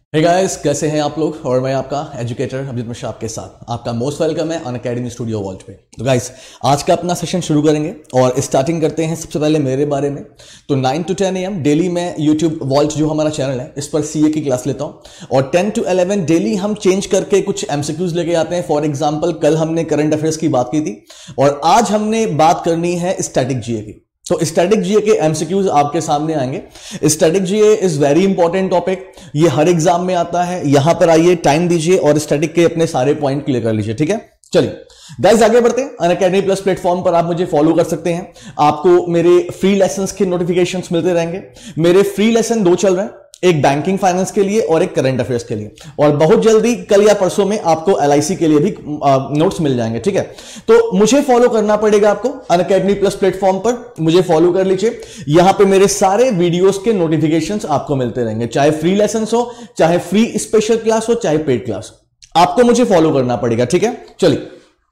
Hey guys, कैसे हैं आप लोग। और मैं आपका एजुकेटर अभिजीत मिश्रा आपके साथ आपका मोस्ट वेलकम है अनअकैडमी स्टूडियो वॉल्ट पे। तो गाइस, आज का अपना सेशन शुरू करेंगे और स्टार्टिंग करते हैं सबसे पहले मेरे बारे में। तो 9 to 10 AM डेली मैं यूट्यूब वॉल्ट जो हमारा चैनल है इस पर सीए की क्लास लेता हूं और 10 to 11 डेली हम चेंज करके कुछ एमसीक्यूज लेके आते हैं। फॉर एग्जाम्पल, कल हमने करंट अफेयर्स की बात की थी और आज हमने बात करनी है स्टैटिक जीए की। तो स्टैटिक जीए के एमसीक्यूज आपके सामने आएंगे। Static GA is very important topic, ये हर एग्जाम में आता है। यहां पर आइए, टाइम दीजिए और स्टैटिक के अपने सारे पॉइंट क्लियर कर लीजिए। ठीक है, चलिए गाइस आगे बढ़ते हैं। अनअकैडमी प्लस प्लेटफॉर्म पर आप मुझे फॉलो कर सकते हैं। आपको मेरे फ्री लेसन्स के नोटिफिकेशंस मिलते रहेंगे। मेरे फ्री लेसन 2 चल रहे हैं, एक बैंकिंग फाइनेंस के लिए और एक करंट अफेयर्स के लिए, और बहुत जल्दी कल या परसों में आपको एलआईसी के लिए भी नोट्स मिल जाएंगे। ठीक है, तो मुझे फॉलो करना पड़ेगा आपको अनअकैडमी प्लस प्लेटफॉर्म पर। मुझे फॉलो कर लीजिए, यहां पे मेरे सारे वीडियोस के नोटिफिकेशंस आपको मिलते रहेंगे, चाहे फ्री लेसन्स हो, चाहे फ्री स्पेशल क्लास हो, चाहे पेड क्लास, आपको मुझे फॉलो करना पड़ेगा। ठीक है, चलिए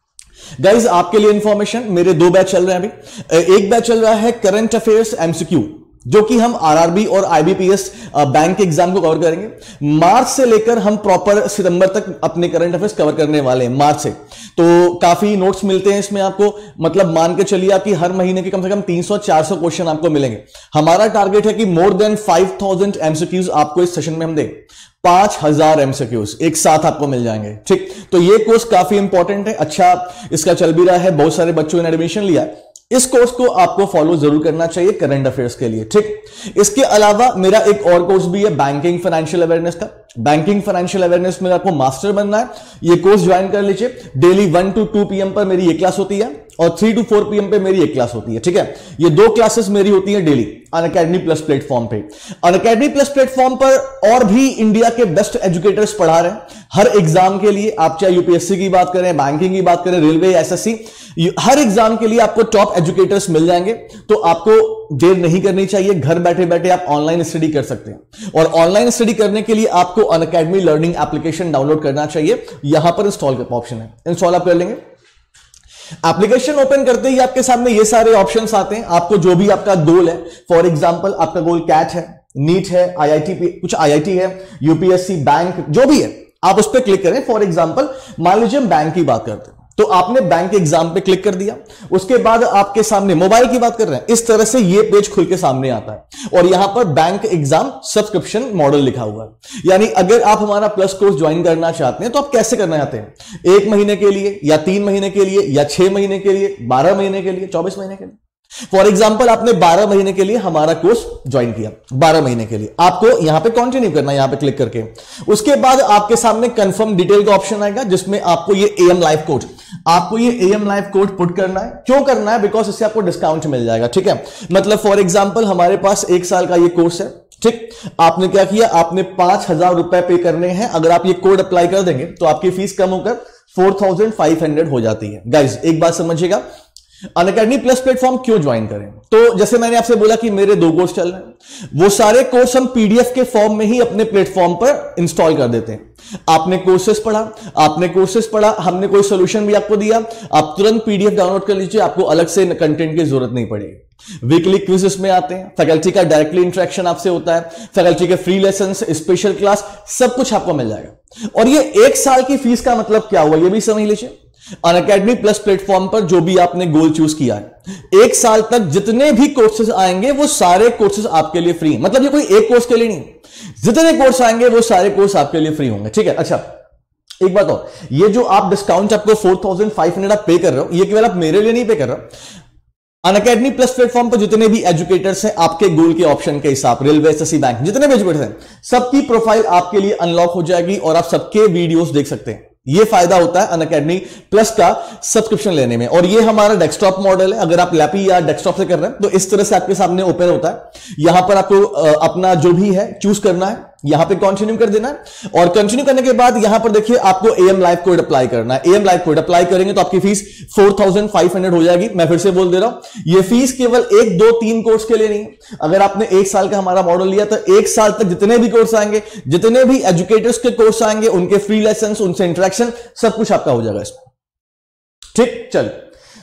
गाइज, आपके लिए इंफॉर्मेशन, मेरे 2 बैच चल रहे हैं अभी। एक बैच चल रहा है करंट अफेयर्स एमसीक्यू, जो कि हम आरआरबी और आईबीपीएस बैंक एग्जाम को कवर करेंगे। मार्च से लेकर हम प्रॉपर सितंबर तक अपने करंट अफेयर्स कवर करने वाले हैं, मार्च से। तो काफी नोट्स मिलते हैं इसमें आपको, मतलब मान के चलिए आपकी हर महीने के कम से कम 300-400 क्वेश्चन आपको मिलेंगे। हमारा टारगेट है कि मोर देन 5000 एमसीक्यूज आपको इस सेशन में हम दें। 5000 एमसीक्यूज एक साथ आपको मिल जाएंगे। ठीक, तो ये कोर्स काफी इंपॉर्टेंट है, अच्छा इसका चल भी रहा है, बहुत सारे बच्चों ने एडमिशन लिया है। इस कोर्स को आपको फॉलो जरूर करना चाहिए करंट अफेयर्स के लिए। ठीक, इसके अलावा मेरा एक और कोर्स भी है बैंकिंग फाइनेंशियल अवेयरनेस का। बैंकिंग फाइनेंशियल अवेयरनेस में आपको मास्टर बनना है, ये कोर्स ज्वाइन कर लीजिए। डेली 1 to 2 PM पर मेरी ये क्लास होती है और 3 to 4 PM पे मेरी एक क्लास होती है। ठीक है, ये 2 क्लासेस मेरी होती है डेली अनअकैडमी प्लस प्लेटफॉर्म पे। अनअकैडमी प्लस प्लेटफॉर्म पर और भी इंडिया के बेस्ट एजुकेटर्स पढ़ा रहे हैं हर एग्जाम के लिए। आप चाहे यूपीएससी की बात करें, बैंकिंग की बात करें, रेलवे, एसएससी, हर एग्जाम के लिए आपको टॉप एजुकेटर्स मिल जाएंगे। तो आपको देर नहीं करनी चाहिए, घर बैठे बैठे आप ऑनलाइन स्टडी कर सकते हैं। और ऑनलाइन स्टडी करने के लिए आपको अनअकैडमी लर्निंग एप्लीकेशन डाउनलोड करना चाहिए। यहां पर इंस्टॉल का ऑप्शन है, इंस्टॉल आप कर लेंगे। एप्लीकेशन ओपन करते ही आपके सामने ये सारे ऑप्शंस आते हैं। आपको जो भी आपका गोल है, फॉर एग्जांपल आपका गोल कैट है, नीट है, आईआईटी, कुछ आईआईटी है, यूपीएससी, बैंक, जो भी है, आप उस पर क्लिक करें। फॉर एग्जांपल मान लीजिए हम बैंक की बात करते हैं, तो आपने बैंक एग्जाम पे क्लिक कर दिया। उसके बाद आपके सामने मोबाइल की बात कर रहे हैं, इस तरह से ये पेज खुल के सामने आता है और यहां पर बैंक एग्जाम सब्सक्रिप्शन मॉडल लिखा हुआ है। यानी अगर आप हमारा प्लस कोर्स ज्वाइन करना चाहते हैं तो आप कैसे करना चाहते हैं, 1 महीने के लिए या 3 महीने के लिए या 6 महीने के लिए, 12 महीने के लिए, 24 महीने के लिए। फॉर एग्जाम्पल आपने 12 महीने के लिए हमारा कोर्स ज्वाइन किया, 12 महीने के लिए आपको यहां पे कंटिन्यू करना है, यहां पे क्लिक करके। उसके बाद आपके सामने कंफर्म डिटेल का ऑप्शन आएगा, जिसमें आपको ये एएम लाइव कोड, आपको ये एएम लाइव कोड पुट करना है। क्यों करना है? बिकॉज इससे आपको डिस्काउंट मिल जाएगा। ठीक है, मतलब फॉर एग्जाम्पल हमारे पास 1 साल का ये कोर्स है। ठीक, आपने क्या किया, आपने 5000 रुपए पे करने हैं। अगर आप ये कोड अप्लाई कर देंगे तो आपकी फीस कम होकर 4500 हो जाती है। गाइज एक बात समझिएगा, अनअकैडमी प्लस प्लेटफॉर्म क्यों ज्वाइन करें? तो जैसे मैंने आपसे बोला कि मेरे 2 कोर्स चल रहे हैं, वो सारे कोर्स हम पीडीएफ के फॉर्म में ही अपने प्लेटफॉर्म पर इंस्टॉल कर देते हैं। आपने कोर्सेज पढ़ा, हमने कोई सोल्यूशन भी आपको दिया, आप तुरंत पीडीएफ डाउनलोड कर लीजिए, आपको अलग से कंटेंट की जरूरत नहीं पड़ेगी। वीकली क्विज इसमें आते हैं, फैकल्टी का डायरेक्टली इंटरेक्शन आपसे होता है, फैकल्टी के फ्री लेसन्स, स्पेशल क्लास, सब कुछ आपको मिल जाएगा। और ये 1 साल की फीस का मतलब क्या हुआ, ये भी समझ लीजिए। अनअकैडमी प्लस प्लेटफॉर्म पर जो भी आपने गोल चूज किया है, 1 साल तक जितने भी कोर्सेज आएंगे वो सारे कोर्सेज आपके लिए फ्री। मतलब ये कोई एक कोर्स के लिए नहीं, जितने कोर्स आएंगे वो सारे कोर्स आपके लिए फ्री होंगे। ठीक है, अच्छा एक बात और, ये जो आप डिस्काउंट आपको 4500 आप पे कर रहे हो, ये केवल आप मेरे लिए नहीं पे कर रहे हो। अनअकैडमी प्लस प्लेटफॉर्म पर जितने भी एजुकेटर्स हैं, आपके गोल के ऑप्शन के हिसाब, रेलवे, एसएससी, बैंक, जितने भी एजुकेटर्स हैं, सबकी प्रोफाइल आपके लिए अनलॉक हो जाएगी और आप सबके वीडियोस देख सकते हैं। ये फायदा होता है अनअकैडमी प्लस का सब्सक्रिप्शन लेने में। और ये हमारा डेस्कटॉप मॉडल है, अगर आप लैपी या डेस्कटॉप से कर रहे हैं तो इस तरह से आपके सामने ओपन होता है। यहां पर आपको अपना जो भी है चूज करना है, यहां पे कंटिन्यू कर देना है और कंटिन्यू करने के बाद यहां पर देखिए आपको एएम लाइव कोड अप्लाई करना है। एएम लाइव कोड अप्लाई करेंगे तो आपकी फीस 4500 हो जाएगी। मैं फिर से बोल दे रहा हूं, ये फीस केवल 1, 2, 3 कोर्स के लिए नहीं। अगर आपने 1 साल का हमारा मॉडल लिया तो 1 साल तक जितने भी कोर्स आएंगे, जितने भी एजुकेटर्स के कोर्स आएंगे, उनके फ्री लेसन, उनसे इंटरेक्शन, सब कुछ आपका हो जाएगा इसमें। ठीक, चल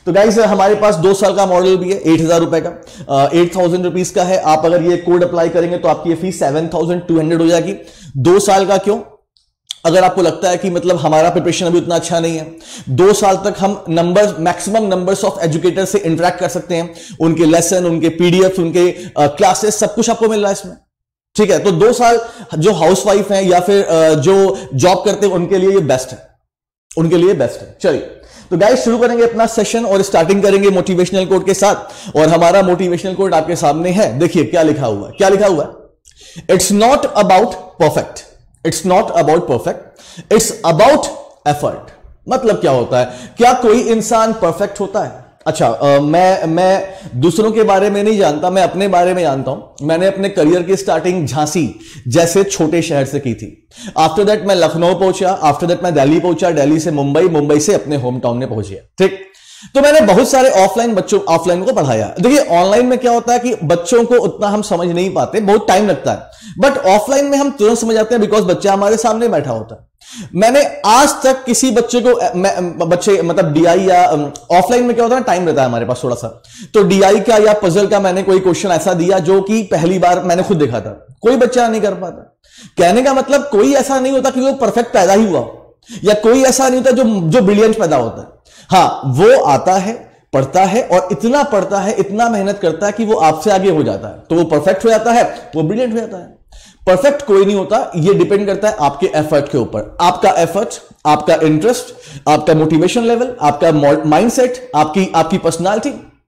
तो गाइस हमारे पास 2 साल का मॉडल भी है 8,000 रुपए का, 8,000 रुपीज का है। आप अगर ये कोड अप्लाई करेंगे तो आपकी ये फीस 7,200 हो जाएगी। 2 साल का क्यों? अगर आपको लगता है कि मतलब हमारा प्रिपरेशन अभी उतना अच्छा नहीं है, 2 साल तक हम मैक्सिमम नंबर्स ऑफ एजुकेटर से इंटरेक्ट कर सकते हैं, उनके लेसन, उनके पीडीएफ, उनके क्लासेस, सब कुछ आपको मिल रहा है इसमें, ठीक है। तो 2 साल जो हाउसवाइफ हैं या फिर जो जॉब करते हैं उनके लिए ये बेस्ट है, उनके लिए बेस्ट है। चलिए तो गाइस शुरू करेंगे अपना सेशन और स्टार्टिंग करेंगे मोटिवेशनल कोड के साथ। और हमारा मोटिवेशनल कोड आपके सामने है, देखिए क्या लिखा हुआ है, क्या लिखा हुआ है? It's not about perfect, it's not about perfect, it's about effort. मतलब क्या होता है? क्या कोई इंसान परफेक्ट होता है? अच्छा, मैं दूसरों के बारे में नहीं जानता, मैं अपने बारे में जानता हूं। मैंने अपने करियर की स्टार्टिंग झांसी जैसे छोटे शहर से की थी। आफ्टर दैट मैं लखनऊ पहुंचा, आफ्टर दैट मैं दिल्ली पहुंचा, दिल्ली से मुंबई, मुंबई से अपने होम टाउन में पहुंच गया, ठीक। तो मैंने बहुत सारे ऑफलाइन को पढ़ाया। देखिए ऑनलाइन में क्या होता है कि बच्चों को उतना हम समझ नहीं पाते, बहुत टाइम लगता है, बट ऑफलाइन में हम तुरंत समझ जाते हैं बिकॉज बच्चा हमारे सामने बैठा होता है। मैंने आज तक किसी बच्चे को मतलब डीआई या ऑफलाइन में क्या होता है, टाइम रहता है हमारे पास थोड़ा सा, तो डीआई का या पजल का मैंने कोई क्वेश्चन ऐसा दिया जो कि पहली बार मैंने खुद देखा था, कोई बच्चा नहीं कर पाता। कहने का मतलब कोई ऐसा नहीं होता कि वो परफेक्ट पैदा ही हुआ, या कोई ऐसा नहीं होता जो ब्रिलियंट पैदा होता है। हाँ, वो आता है, पढ़ता है और इतना पढ़ता है, इतना मेहनत करता है कि वो आपसे आगे हो जाता है, तो वो परफेक्ट हो जाता है, वो ब्रिलियंट हो जाता है। परफेक्ट कोई नहीं होता, ये डिपेंड करता है आपके एफर्ट के ऊपर। आपका एफर्ट, आपका इंटरेस्ट, आपका मोटिवेशन लेवल, आपका माइंडसेट, आपकी पर्सनालिटी,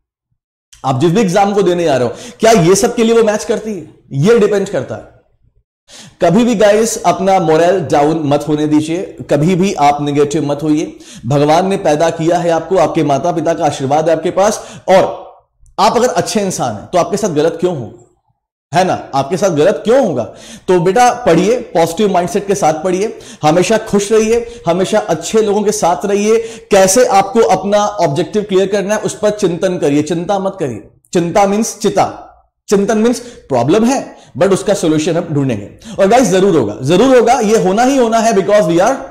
आप जिस भी एग्जाम को देने जा रहे हो क्या ये सब के लिए वो मैच करती है, ये डिपेंड करता है। कभी भी गाइस अपना मोरल डाउन मत होने दीजिए, कभी भी आप नेगेटिव मत होइए। भगवान ने पैदा किया है आपको, आपके माता पिता का आशीर्वाद है आपके पास, और आप अगर अच्छे इंसान हैं तो आपके साथ गलत क्यों होगा, है ना? आपके साथ गलत क्यों होगा? तो बेटा पढ़िए, पॉजिटिव माइंडसेट के साथ पढ़िए, हमेशा खुश रहिए, हमेशा अच्छे लोगों के साथ रहिए। कैसे आपको अपना ऑब्जेक्टिव क्लियर करना है उस पर चिंतन करिए, चिंता मत करिए। चिंता मीन्स चिता, चिंतन मीन्स प्रॉब्लम है बट उसका सोल्यूशन हम ढूंढेंगे। और गाइस जरूर होगा, जरूर होगा, ये होना ही होना है, because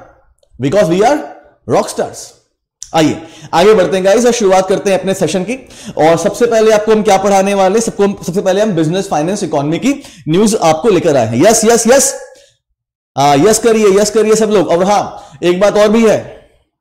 we are rock stars. आइए आगे बढ़ते हैं गाइस और शुरुआत करते हैं अपने सेशन की। और सबसे पहले आपको हम क्या पढ़ाने वाले, सबसे पहले हम बिजनेस, फाइनेंस, इकोनॉमी की न्यूज आपको लेकर आए हैं। यस यस यस, यस करिए, यस करिए सब लोग। और हाँ, एक बात और भी है,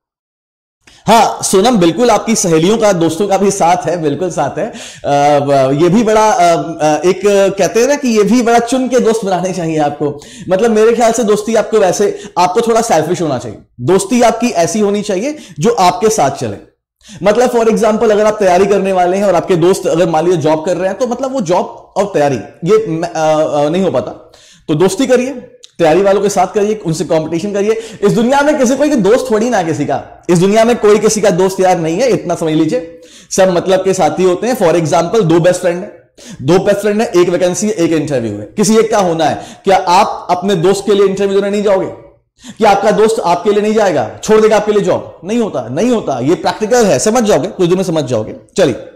हाँ सोनम, बिल्कुल आपकी सहेलियों का, दोस्तों का भी साथ है, बिल्कुल साथ है। ये भी बड़ा एक कहते हैं ना कि ये भी बड़ा चुन के दोस्त बनाने चाहिए आपको। मतलब मेरे ख्याल से दोस्ती आपको वैसे, आपको थोड़ा सेल्फिश होना चाहिए। दोस्ती आपकी ऐसी होनी चाहिए जो आपके साथ चले। मतलब फॉर एग्जांपल अगर आप तैयारी करने वाले हैं और आपके दोस्त अगर मान लीजिए जॉब कर रहे हैं, तो मतलब वो जॉब और तैयारी ये नहीं हो पाता। तो दोस्ती करिए, तैयारी वालों के साथ करिए, उनसे कंपटीशन करिए। इस दुनिया में किसी कोई दोस्त थोड़ी ना किसी का, इस दुनिया में कोई किसी का दोस्त यार नहीं है, इतना समझ लीजिए। सब मतलब के साथी होते हैं। फॉर एग्जांपल दो बेस्ट फ्रेंड है, एक वैकेंसी है, एक इंटरव्यू है, किसी एक का होना है। क्या आप अपने दोस्त के लिए इंटरव्यू देने नहीं जाओगे? क्या आपका दोस्त आपके लिए नहीं जाएगा, छोड़ देगा आपके लिए जॉब? नहीं होता, नहीं होता, ये प्रैक्टिकल है, समझ जाओगे, कुछ दिन में समझ जाओगे। चलिए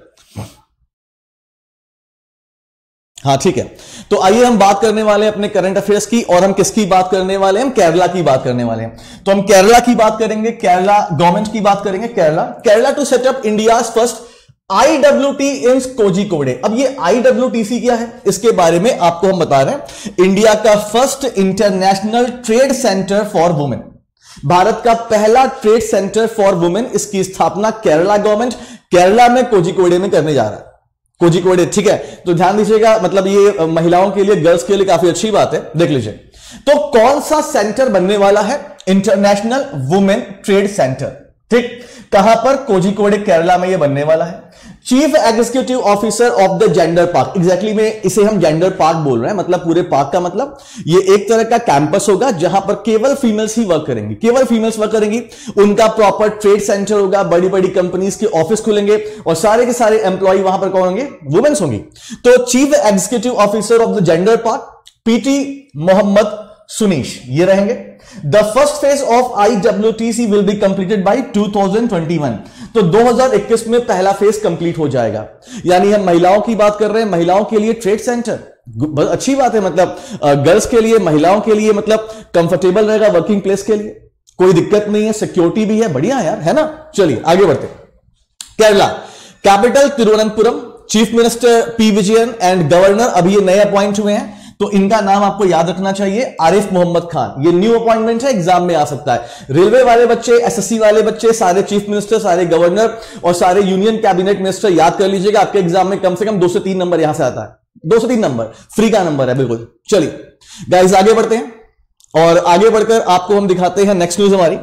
हाँ ठीक है, तो आइए हम बात करने वाले हैं अपने करंट अफेयर्स की। और हम किसकी बात करने वाले हैं? हम केरला की बात करने वाले हैं। तो हम केरला की बात करेंगे, केरला गवर्नमेंट की बात करेंगे। Kerala to set up India first IWT in Kozhikode. अब ये IWTC क्या है, इसके बारे में आपको हम बता रहे हैं। इंडिया का first international trade centre for women, भारत का पहला ट्रेड सेंटर फॉर वुमेन, इसकी स्थापना केरला गवर्नमेंट केरला में कोझिकोडे में करने जा रहा है। कोझिकोडे, ठीक है, तो ध्यान दीजिएगा, मतलब ये महिलाओं के लिए, गर्ल्स के लिए काफी अच्छी बात है। देख लीजिए तो कौन सा सेंटर बनने वाला है? इंटरनेशनल वुमेन ट्रेड सेंटर, ठीक, कहां पर? कोझिकोडे केरला में ये बनने वाला है। Chief executive officer of the gender park, exactly में इसे हम जेंडर पार्क बोल रहे हैं, मतलब पूरे पार्क का मतलब ये एक तरह का कैंपस होगा जहां पर केवल फीमेल्स ही वर्क करेंगी, केवल फीमेल्स वर्क करेंगी। उनका प्रॉपर ट्रेड सेंटर होगा, बड़ी बड़ी कंपनीज के ऑफिस खुलेंगे और सारे के सारे एम्प्लॉय वहां पर कौन होंगे? वुमेन्स होंगी। तो chief executive officer of the gender park PT Mohammed Suneesh ये रहेंगे। The first phase of IWTC will be completed by 2021। तो 2021 में पहला फेज कंप्लीट हो जाएगा। यानी हम महिलाओं की बात कर रहे हैं, महिलाओं के लिए ट्रेड सेंटर, बहुत अच्छी बात है। मतलब गर्ल्स के लिए, महिलाओं के लिए, मतलब कंफर्टेबल रहेगा वर्किंग प्लेस के लिए, कोई दिक्कत नहीं है, सिक्योरिटी भी है, बढ़िया यार, है ना। चलिए आगे बढ़ते हैं। Kerala capital Thiruvananthapuram, chief minister P Vijayan and governor अभी ये नए अपॉइंट हुए हैं, तो इनका नाम आपको याद रखना चाहिए, आरिफ मोहम्मद खान। ये न्यू अपॉइंटमेंट है, एग्जाम में आ सकता है। रेलवे वाले बच्चे, एसएससी वाले बच्चे, सारे चीफ मिनिस्टर, सारे गवर्नर और सारे यूनियन कैबिनेट मिनिस्टर याद कर लीजिएगा, आपके एग्जाम में कम से कम 2 से 3 नंबर यहां से आता है। 2 से 3 नंबर फ्री का नंबर है बिल्कुल। चलिए गाइस आगे बढ़ते हैं और आगे बढ़कर आपको हम दिखाते हैं नेक्स्ट न्यूज हमारी।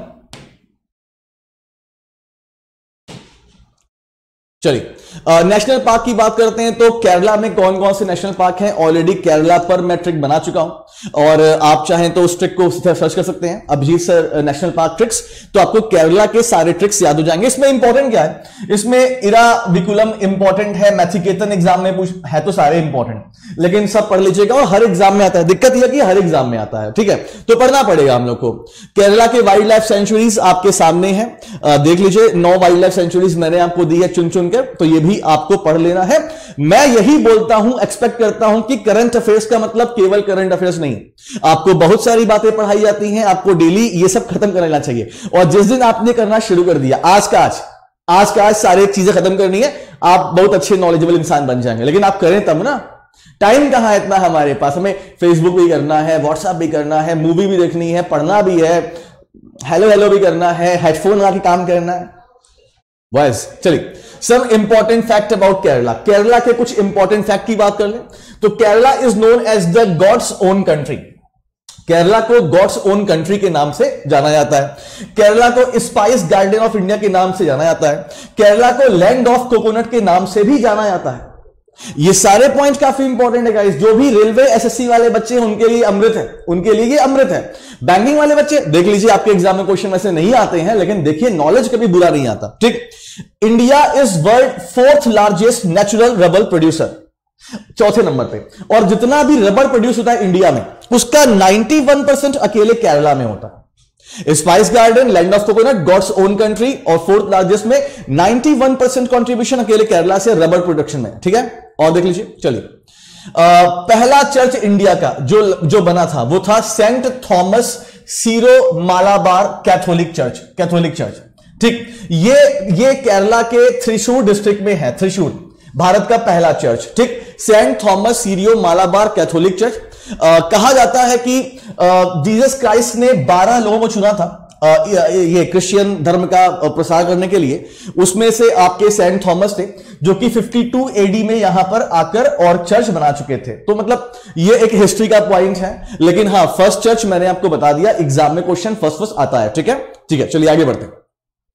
चलिए नेशनल पार्क की बात करते हैं, तो केरला में कौन कौन से नेशनल पार्क हैं। ऑलरेडी केरला पर मैं ट्रिक बना चुका हूं और आप चाहें तो उस ट्रिक को सर्च कर सकते हैं, Abhijeet sir national park tricks, तो आपको केरला के सारे ट्रिक्स याद हो जाएंगे। इसमें इंपॉर्टेंट क्या है, इसमें इराविकुलम इंपॉर्टेंट है, मैथिकेतन एग्जाम में पूछ है तो सारे इंपॉर्टेंट, लेकिन सब पढ़ लीजिएगा और हर एग्जाम में आता है। दिक्कत यह कि हर एग्जाम में आता है, ठीक है, तो पढ़ना पड़ेगा हम लोग को। केरला के वाइल्ड लाइफ सेंचुरीज आपके सामने है, देख लीजिए 9 वाइल्ड लाइफ सेंचुरीज मैंने आपको दी है चुन चुन कर, तो ये भी आपको पढ़ लेना है। मैं यही बोलता हूं, एक्सपेक्ट करता हूं कि करंट अफेयर्स का मतलब केवल करंट अफेयर्स नहीं, आपको बहुत सारी बातें पढ़ाई जाती हैं, आपको डेली ये सब खत्म कर लेना चाहिए। और जिस दिन आपने करना शुरू कर दिया, आज का आज सारी चीजें खत्म करनी है, आप बहुत अच्छे नॉलेजेबल इंसान बन जाएंगे। लेकिन आप करें तब ना, टाइम कहां है इतना हमारे पास, हमें फेसबुक भी करना है, व्हाट्सएप भी करना है, मूवी भी देखनी है, पढ़ना भी है, हेलो भी करना है, हेडफोन लगा के काम करना है। बस चलिए some important fact about Kerala. Kerala के कुछ इंपॉर्टेंट फैक्ट की बात कर ले तो Kerala is known as the God's own country. Kerala को गॉड्स ओन कंट्री के नाम से जाना जाता है। केरला को स्पाइस गार्डन ऑफ इंडिया के नाम से जाना जाता है। केरला को लैंड ऑफ कोकोनट के नाम से भी जाना जाता है। ये सारे पॉइंट काफी इंपॉर्टेंट है गाइस। जो भी रेलवे एसएससी वाले बच्चे हैं उनके लिए अमृत है, उनके लिए ये अमृत है। बैंकिंग वाले बच्चे देख लीजिए, आपके एग्जाम में क्वेश्चन वैसे नहीं आते हैं, लेकिन देखिए नॉलेज कभी बुरा नहीं आता, ठीक। India is world 4th largest natural rubber producer, 4थे नंबर पे। और जितना भी रबर प्रोड्यूस होता है इंडिया में, उसका 91% अकेले केरला में होता है। Spice garden, land of coconut, God's own country और 4th लार्जेस्ट में 91% कंट्रीब्यूशन अकेले केरला से रबर प्रोडक्शन में, ठीक है। और देख लीजिए, चलिए पहला चर्च इंडिया का जो बना था वो था Saint Thomas Syro Malabar Catholic church, ठीक। ये केरला के थ्रिशूर डिस्ट्रिक्ट में है, थ्रिशूर भारत का पहला चर्च, ठीक। Saint Thomas Syro Malabar Catholic church. कहा जाता है कि जीसस क्राइस्ट ने 12 लोगों को चुना था ये क्रिश्चियन धर्म का प्रसार करने के लिए। उसमें से आपके सेंट थॉमस थे, जो कि 52 एडी में यहां पर आकर और चर्च बना चुके थे। तो मतलब ये एक हिस्ट्री का पॉइंट है, लेकिन हाँ फर्स्ट चर्च मैंने आपको बता दिया, एग्जाम में क्वेश्चन फर्स्ट आता है, ठीक है। चलिए आगे बढ़ते हैं।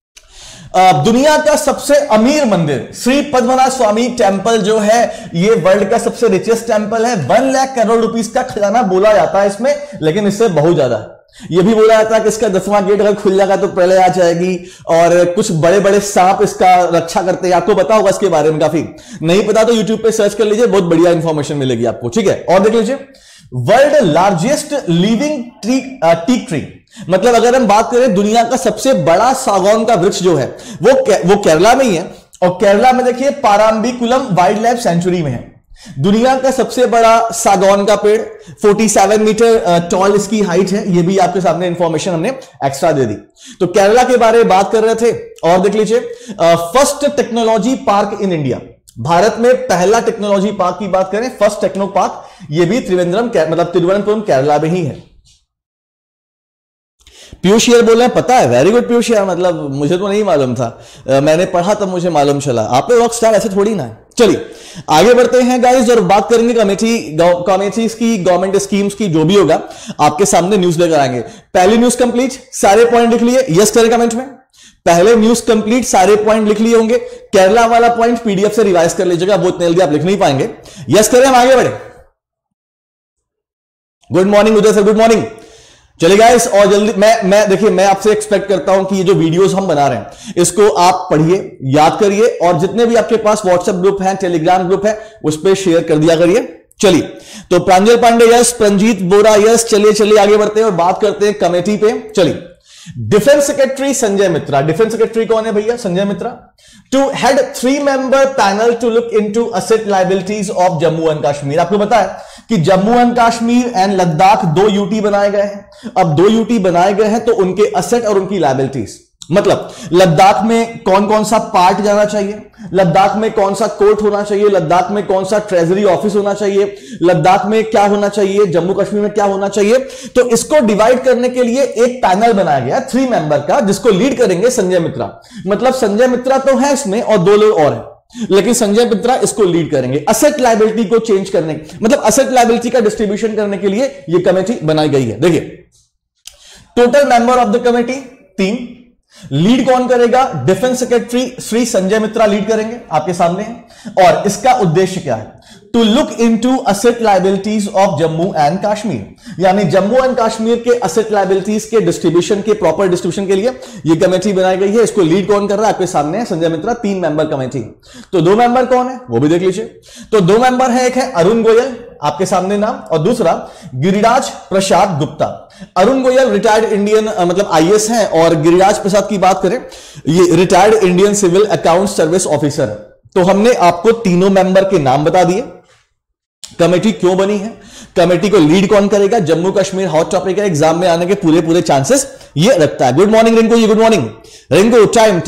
दुनिया का सबसे अमीर मंदिर श्री पद्मनाभ स्वामी टेम्पल जो है, ये वर्ल्ड का सबसे रिचेस्ट टेम्पल है। 1 लाख करोड़ रुपीस का खजाना बोला जाता है इसमें, लेकिन इससे बहुत ज्यादा है। यह भी बोला जाता है कि इसका 10वां गेट अगर खुल जाएगा तो प्रलय आ जाएगी, और कुछ बड़े बड़े सांप इसका रक्षा करते हैं। आपको पता होगा इसके बारे में, काफी नहीं पता तो यूट्यूब पे सर्च कर लीजिए, बहुत बढ़िया इंफॉर्मेशन मिलेगी आपको, ठीक है। और देख लीजिए world largest living teak tree, मतलब अगर हम बात करें दुनिया का सबसे बड़ा सागौन का वृक्ष जो है वो केरला में ही है। और केरला में देखिए पाराम्बिकुलम वाइल्ड लाइफ सेंचुरी में है। दुनिया का सबसे बड़ा सागौन का पेड़ 47 मीटर टॉल इसकी हाइट है। ये भी आपके सामने इंफॉर्मेशन हमने एक्स्ट्रा दे दी। तो केरला के बारे में बात कर रहे थे। और देख लीजिए first technology park in India, Bharat में पहला टेक्नोलॉजी पार्क की बात करें, फर्स्ट टेक्नो पार्क, ये भी तिरुवनंतपुरम केरला में ही है। पीयूष यार बोल रहे हैं, पता है, वेरी गुड पीयूष यार, मतलब मुझे तो नहीं मालूम था, मैंने पढ़ा तब मुझे मालूम चला। आप लोग रॉक स्टार ऐसे थोड़ी ना है। चलिए आगे बढ़ते हैं गाइस और बात करेंगे कमेटीज की, गवर्नमेंट स्कीम्स की, जो भी होगा आपके सामने न्यूज लेकर आएंगे। पहली न्यूज कंप्लीट, सारे पॉइंट लिख लिए, यस करें कमेंट में। पहले न्यूज कंप्लीट, सारे पॉइंट लिख लिए होंगे। केरला वाला पॉइंट पीडीएफ से रिवाइज कर लीजिएगा, वो इतने जल्दी आप लिख नहीं पाएंगे। यस करें, हम आगे बढ़े। Good morning Uday sir, good morning. चलिए गाइस और जल्दी मैं देखिए, मैं आपसे एक्सपेक्ट करता हूं कि ये जो वीडियोस हम बना रहे हैं इसको आप पढ़िए, याद करिए, और जितने भी आपके पास व्हाट्सएप ग्रुप है, टेलीग्राम ग्रुप है, उस पर शेयर कर दिया करिए। चलिए तो प्रांजल पांडे यस, प्रंजीत बोरा यस। चलिए आगे बढ़ते हैं और बात करते हैं कमेटी पे। चलिए defence secretary Sanjay Mitra, defence secretary कौन है भैया? Sanjay Mitra. To head 3 member panel to look into asset liabilities of Jammu and Kashmir. आपको पता है कि Jammu and Kashmir and Ladakh 2 UT बनाए गए हैं। अब 2 यूटी बनाए गए हैं तो उनके असेट और उनकी लायबिलिटीज मतलब लद्दाख में कौन कौन सा पार्ट जाना चाहिए, लद्दाख में कौन सा कोर्ट होना चाहिए, लद्दाख में कौन सा ट्रेजरी ऑफिस होना चाहिए, लद्दाख में क्या होना चाहिए, जम्मू कश्मीर में क्या होना चाहिए। तो इसको डिवाइड करने के लिए एक पैनल बनाया गया 3 मेंबर का, जिसको लीड करेंगे संजय मित्रा। मतलब संजय मित्रा तो है इसमें और 2 लोग और हैं, लेकिन संजय मित्रा इसको लीड करेंगे। असेट लायबिलिटी को चेंज करने, मतलब असेट लायबिलिटी का डिस्ट्रीब्यूशन करने के लिए यह कमेटी बनाई गई है। देखिए total member of the committee 3, lead कौन करेगा, defence secretary Shri Sanjay Mitra lead करेंगे, आपके सामने है। और इसका उद्देश्य क्या है, to look into asset liabilities of Jammu and Kashmir, यानी जम्मू एंड कश्मीर के असेट लायबिलिटीज के डिस्ट्रीब्यूशन के प्रॉपर डिस्ट्रीब्यूशन के लिए यह कमेटी बनाई गई है। इसको लीड कौन कर रहा है, आपके सामने है संजय मित्रा। 3 member committee. तो 2 मेंबर कौन है वो भी देख लीजिए। तो 2 मेंबर है, एक है अरुण गोयल, आपके सामने नाम, और दूसरा गिरिराज प्रसाद गुप्ता। अरुण गोयल रिटायर्ड इंडियन मतलब आईएएस हैं, और गिरिराज प्रसाद की बात करें ये retired Indian civil account service officer है। तो हमने आपको तीनों मेंबर के नाम बता दिए, कमेटी क्यों बनी है, कमेटी को लीड कौन करेगा, जम्मू कश्मीर हॉट टॉपिक है, एग्जाम में आने के पूरे चांसेस ये रखता है। गुड मॉर्निंग रिंकू, ये good morning Rinku. Time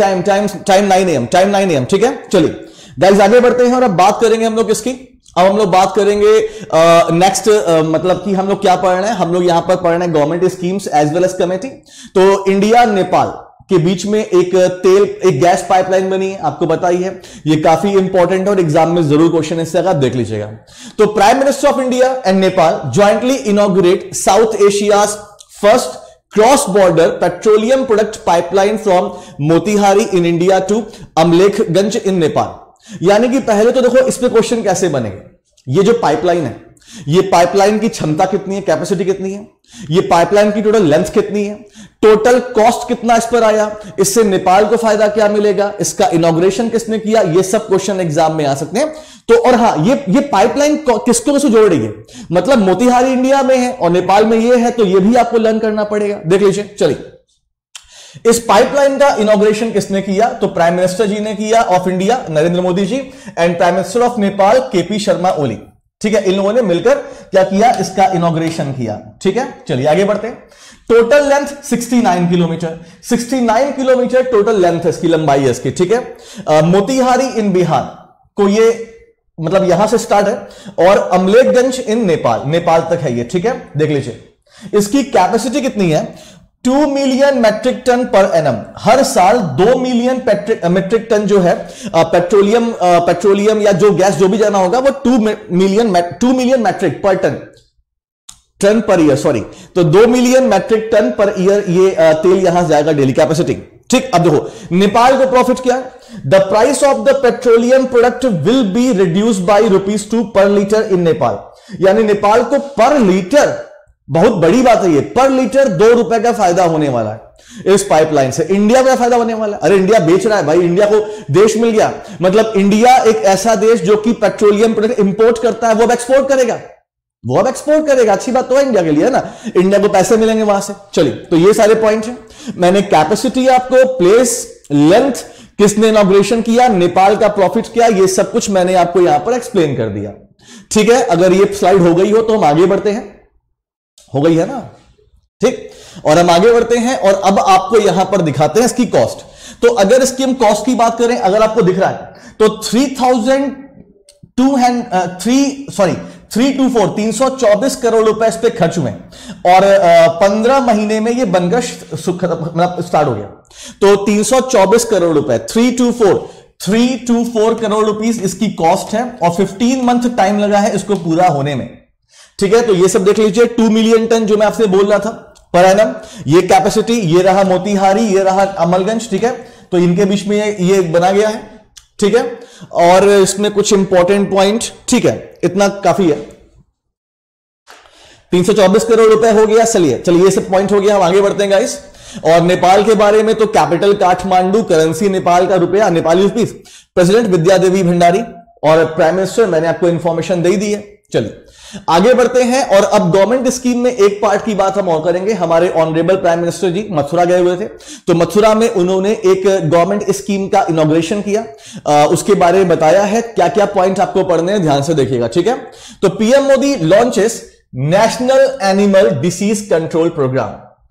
9 AM, ठीक है। चलिए गाइस आगे बढ़ते हैं और अब बात करेंगे हम लोग किसकी, अब हम लोग बात करेंगे नेक्स्ट मतलब कि हम लोग क्या पढ़ रहे हैं, हम लोग यहां पर पढ़ रहे हैं government schemes as well as committee. तो इंडिया नेपाल के बीच में एक गैस पाइपलाइन बनी है, आपको पता ही है, ये काफी इंपॉर्टेंट है और एग्जाम में जरूर क्वेश्चन इससे आप देख लीजिएगा। तो prime minister of India and Nepal jointly inaugurate South Asia first cross border petroleum product pipeline from Motihari in India to Amlekhganj in Nepal. यानी कि पहले तो देखो इस पे क्वेश्चन कैसे बनेंगे, ये जो पाइपलाइन है, ये पाइपलाइन की क्षमता कितनी है, कैपेसिटी कितनी है, ये पाइपलाइन की टोटल लेंथ कितनी है, टोटल कॉस्ट कितना इस पर आया, इससे नेपाल को फायदा क्या मिलेगा, इसका इनॉग्रेशन किसने किया, ये सब क्वेश्चन एग्जाम में आ सकते हैं। तो और हाँ, ये पाइपलाइन किसको किसको जोड़ रही है, मतलब मोतिहारी इंडिया में है और नेपाल में ये है, तो ये भी आपको लर्न करना पड़ेगा। देख लीजिए, चलिए इस पाइपलाइन का इनॉग्रेशन किसने किया, तो प्राइम मिनिस्टर जी ने किया of India Narendra Modi ji, and prime minister of Nepal KP Sharma Oli. ठीक है, इन लोगों ने मिलकर क्या किया, इसका इनॉग्रेशन किया। ठीक है, चलिए आगे बढ़ते हैं। Total length 69 kilometre, 69 kilometre total length है, इसकी लंबाई है इसकी। ठीक है, मोतिहारी इन बिहार को ये मतलब यहां से स्टार्ट है और अमलेखगंज इन नेपाल, नेपाल तक है ये। ठीक है, देख लीजिए इसकी कैपेसिटी कितनी है, 2 million metric ton per annum. हर साल 2 मिलियन मेट्रिक टन जो है पेट्रोलियम या जो गैस जो भी जाना होगा वो 2 million metric per ton per year, sorry, तो 2 million metric ton per year ये तेल यहां जाएगा डेली कैपेसिटी। ठीक, अब देखो नेपाल को प्रॉफिट क्या है, the price of the petroleum product will be reduce by ₹2 per litre in Nepal. यानी नेपाल को पर लीटर, बहुत बड़ी बात है ये, पर लीटर ₹2 का फायदा होने वाला है इस पाइपलाइन से। इंडिया का फायदा होने वाला है, अरे इंडिया बेच रहा है भाई, इंडिया को देश मिल गया, मतलब इंडिया एक ऐसा देश जो कि पेट्रोलियम प्रोडक्ट इंपोर्ट करता है, वो अब एक्सपोर्ट करेगा, वो अब एक्सपोर्ट करेगा। अच्छी बात तो है इंडिया के लिए, है ना, इंडिया को पैसे मिलेंगे वहां से। चलिए, तो ये सारे पॉइंट हैं। मैंने कैपेसिटी आपको, प्लेस, लेंथ, किसने इनॉग्रेशन किया, नेपाल का प्रॉफिट क्या, ये सब कुछ मैंने आपको यहां पर एक्सप्लेन कर दिया। ठीक है, अगर ये स्लाइड हो गई हो तो हम आगे बढ़ते हैं, हो गई है ना, ठीक, और हम आगे बढ़ते हैं और अब आपको यहां पर दिखाते हैं इसकी कॉस्ट। तो अगर इसकी हम कॉस्ट की बात करें, अगर आपको दिख रहा है तो 324 करोड़ रुपए इस पे खर्च हुए और 15 महीने में ये बनकर स्टार्ट हो गया। तो 324 करोड़ रुपए, 324 करोड़ रुपीस इसकी कॉस्ट है और 15 मंथ टाइम लगा है इसको पूरा होने में। ठीक है, तो ये सब देख लीजिए, 2 मिलियन टन जो मैं आपसे बोल रहा था पर एनम, ये कैपेसिटी, ये रहा मोतिहारी, ये रहा अमलगंज। ठीक है, तो इनके बीच में ये बना गया है। ठीक है, और इसमें कुछ इंपॉर्टेंट पॉइंट, ठीक है, इतना काफी है, 324 करोड़ रुपए हो गया। चलिए ये सब पॉइंट हो गया, हम आगे बढ़ते हैं गाइस। और नेपाल के बारे में तो कैपिटल काठमांडू, करेंसी नेपाल का रुपया, नेपाली रुपीस, प्रेसिडेंट विद्या देवी भंडारी और प्राइम मिनिस्टर, मैंने आपको इंफॉर्मेशन दे दी है। चलिए आगे बढ़ते हैं और अब गवर्नमेंट स्कीम में एक पार्ट की बात हम और करेंगे। हमारे honourable prime minister ji Mathura गए हुए थे, तो मथुरा में उन्होंने एक गवर्नमेंट स्कीम का इनॉग्रेशन किया, उसके बारे में बताया है। क्या क्या पॉइंट आपको पढ़ने हैं, ध्यान से देखिएगा। ठीक है, तो PM Modi launches national animal disease control programme.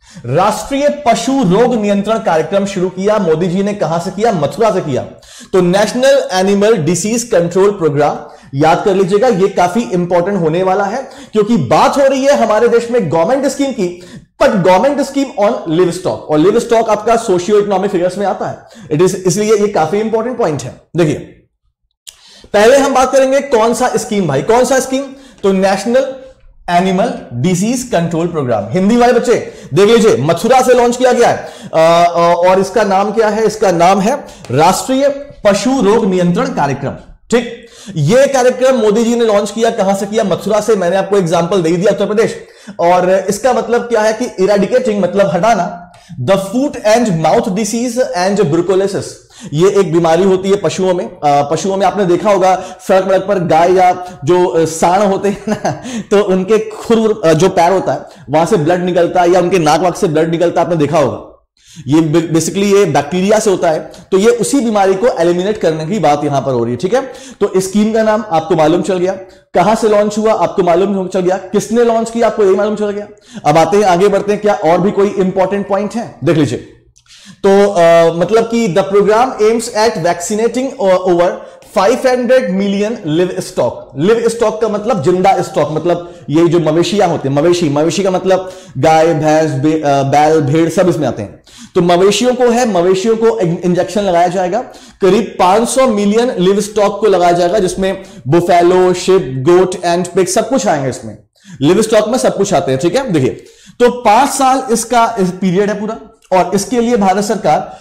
राष्ट्रीय पशु रोग नियंत्रण कार्यक्रम शुरू किया मोदी जी ने, कहां से किया? मथुरा से किया। तो national animal disease control programme, याद कर लीजिएगा, यह काफी इंपॉर्टेंट होने वाला है क्योंकि बात हो रही है हमारे देश में गवर्नमेंट स्कीम की, but government scheme on livestock, और लिव स्टॉक आपका सोशियो इकोनॉमिक फिगर्स में आता है। इट इज, इसलिए यह काफी इंपॉर्टेंट पॉइंट है। देखिए, पहले हम बात करेंगे कौन सा स्कीम भाई, कौन सा स्कीम? तो national animal disease control programme. Hindi वाले बच्चे देख लीजिए, मथुरा से लॉन्च किया गया है और इसका नाम क्या है? इसका नाम है राष्ट्रीय पशु रोग नियंत्रण कार्यक्रम। ठीक, यह कार्यक्रम मोदी जी ने लॉन्च किया, कहां से किया? मथुरा से। मैंने आपको एग्जांपल दे दिया, उत्तर प्रदेश। और इसका मतलब क्या है कि इराडिकेटिंग मतलब हटाना the foot and mouth disease and brucellosis. ये एक बीमारी होती है पशुओं में। पशुओं में आपने देखा होगा सड़क वड़क पर गाय या जो सांड होते हैं ना, तो उनके खुर जो पैर होता है वहां से ब्लड निकलता है या उनके नाक वाक से ब्लड निकलता है, आपने देखा होगा। ये बेसिकली ये बैक्टीरिया से होता है, तो ये उसी बीमारी को एलिमिनेट करने की बात यहां पर हो रही है। ठीक है, तो स्कीम का नाम आपको मालूम चल गया, कहां से लॉन्च हुआ आपको मालूम चल गया, किसने लॉन्च किया आपको यही मालूम चल गया। अब आते हैं, आगे बढ़ते हैं, क्या और भी कोई इंपॉर्टेंट पॉइंट है? देख लीजिए। तो मतलब कि the programme aims at vaccinating over 500 million livestock. Livestock का मतलब जिंदा स्टॉक, मतलब ये जो मवेशियां होते हैं, मवेशी का मतलब गाय, भैंस, बैल, भेड़ सब इसमें आते हैं। तो मवेशियों को इंजेक्शन लगाया जाएगा, करीब 500 मिलियन लिव स्टॉक को लगाया जाएगा, जिसमें buffalo, sheep, goat and pig सब कुछ आएंगे। इसमें लिव स्टॉक में सब कुछ आते हैं। ठीक है, देखिए, तो 5 साल इसका पीरियड है पूरा, और इसके लिए भारत सरकार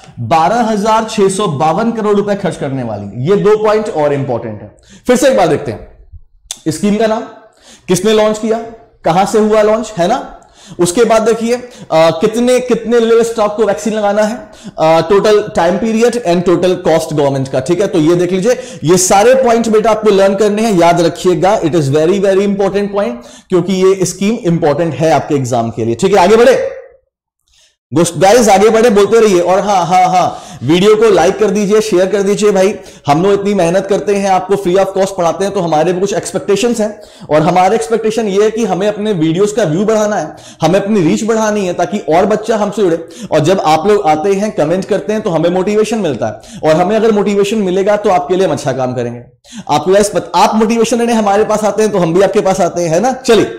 12,652 करोड़ रुपए खर्च करने वाली है। ये 2 पॉइंट और इंपॉर्टेंट है। फिर से एक बार देखते हैं, स्कीम का नाम, किसने लॉन्च किया, कहां से हुआ लॉन्च, है ना। उसके बाद देखिए कितने लिव स्टॉक को वैक्सीन लगाना है, total time period and total cost government का। ठीक है, तो ये देख लीजिए, ये सारे पॉइंट बेटा आपको लर्न करने हैं, याद रखिएगा। It is very very important point, क्योंकि ये स्कीम इंपॉर्टेंट है आपके एग्जाम के लिए। ठीक है, आगे बढ़े गाइस, आगे बढ़े, बोलते रहिए। और हाँ, वीडियो को लाइक कर दीजिए, शेयर कर दीजिए भाई। हम लोग इतनी मेहनत करते हैं, आपको फ्री ऑफ कॉस्ट पढ़ाते हैं, तो हमारे भी कुछ एक्सपेक्टेशंस हैं, और हमारे एक्सपेक्टेशन ये है कि हमें अपने वीडियोस का व्यू बढ़ाना है, हमें अपनी रीच बढ़ानी है, ताकि और बच्चा हमसे जुड़े। और जब आप लोग आते हैं, कमेंट करते हैं, तो हमें मोटिवेशन मिलता है, और हमें अगर मोटिवेशन मिलेगा तो आपके लिए हम अच्छा काम करेंगे। आप मोटिवेशन लेने हमारे पास आते हैं, तो हम भी आपके पास आते हैं, है ना। चलिए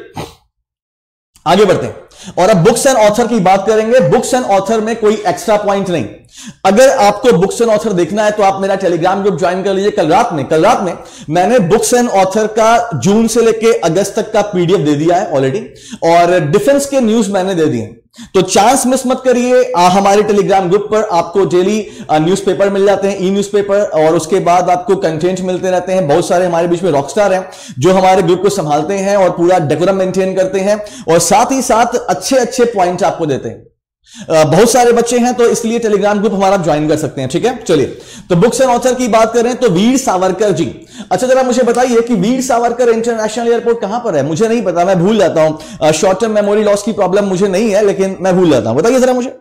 आगे बढ़ते हैं, और अब बुक्स एंड ऑथर की बात करेंगे। बुक्स एंड ऑथर में कोई एक्स्ट्रा पॉइंट नहीं। अगर आपको बुक्स एंड ऑथर देखना है तो आप मेरा टेलीग्राम ग्रुप ज्वाइन कर लीजिए। कल रात में मैंने बुक्स एंड ऑथर का जून से लेके अगस्त तक का पीडीएफ दे दिया है ऑलरेडी, और डिफेंस के न्यूज मैंने दे दिए। तो चांस मिस मत करिए, हमारे टेलीग्राम ग्रुप पर आपको डेली न्यूज़पेपर मिल जाते हैं, ई न्यूज़पेपर, और उसके बाद आपको कंटेंट मिलते रहते हैं। बहुत सारे हमारे बीच में रॉकस्टार हैं जो हमारे ग्रुप को संभालते हैं और पूरा डेकोरम मेंटेन करते हैं, और साथ ही साथ अच्छे पॉइंट आपको देते हैं। बहुत सारे बच्चे हैं, तो इसलिए टेलीग्राम ग्रुप हमारा ज्वाइन कर सकते हैं। ठीक है, चलिए, तो बुक्स एंड ऑथर की बात करें तो वीर सावरकर जी। अच्छा, जरा मुझे बताइए कि वीर सावरकर इंटरनेशनल एयरपोर्ट कहां पर है? मुझे नहीं पता, मैं भूल जाता हूं। शॉर्ट टर्म मेमोरी लॉस की प्रॉब्लम मुझे नहीं है, लेकिन मैं भूल जाता हूं। बताइए जरा मुझे।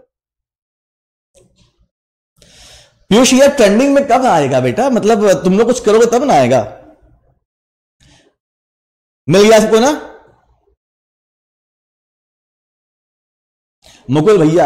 पीयूष, ये ट्रेंडिंग में कब आएगा बेटा? मतलब तुम लोग कुछ करोगे तब ना आएगा। मिल गया सबको ना? मुकुल भैया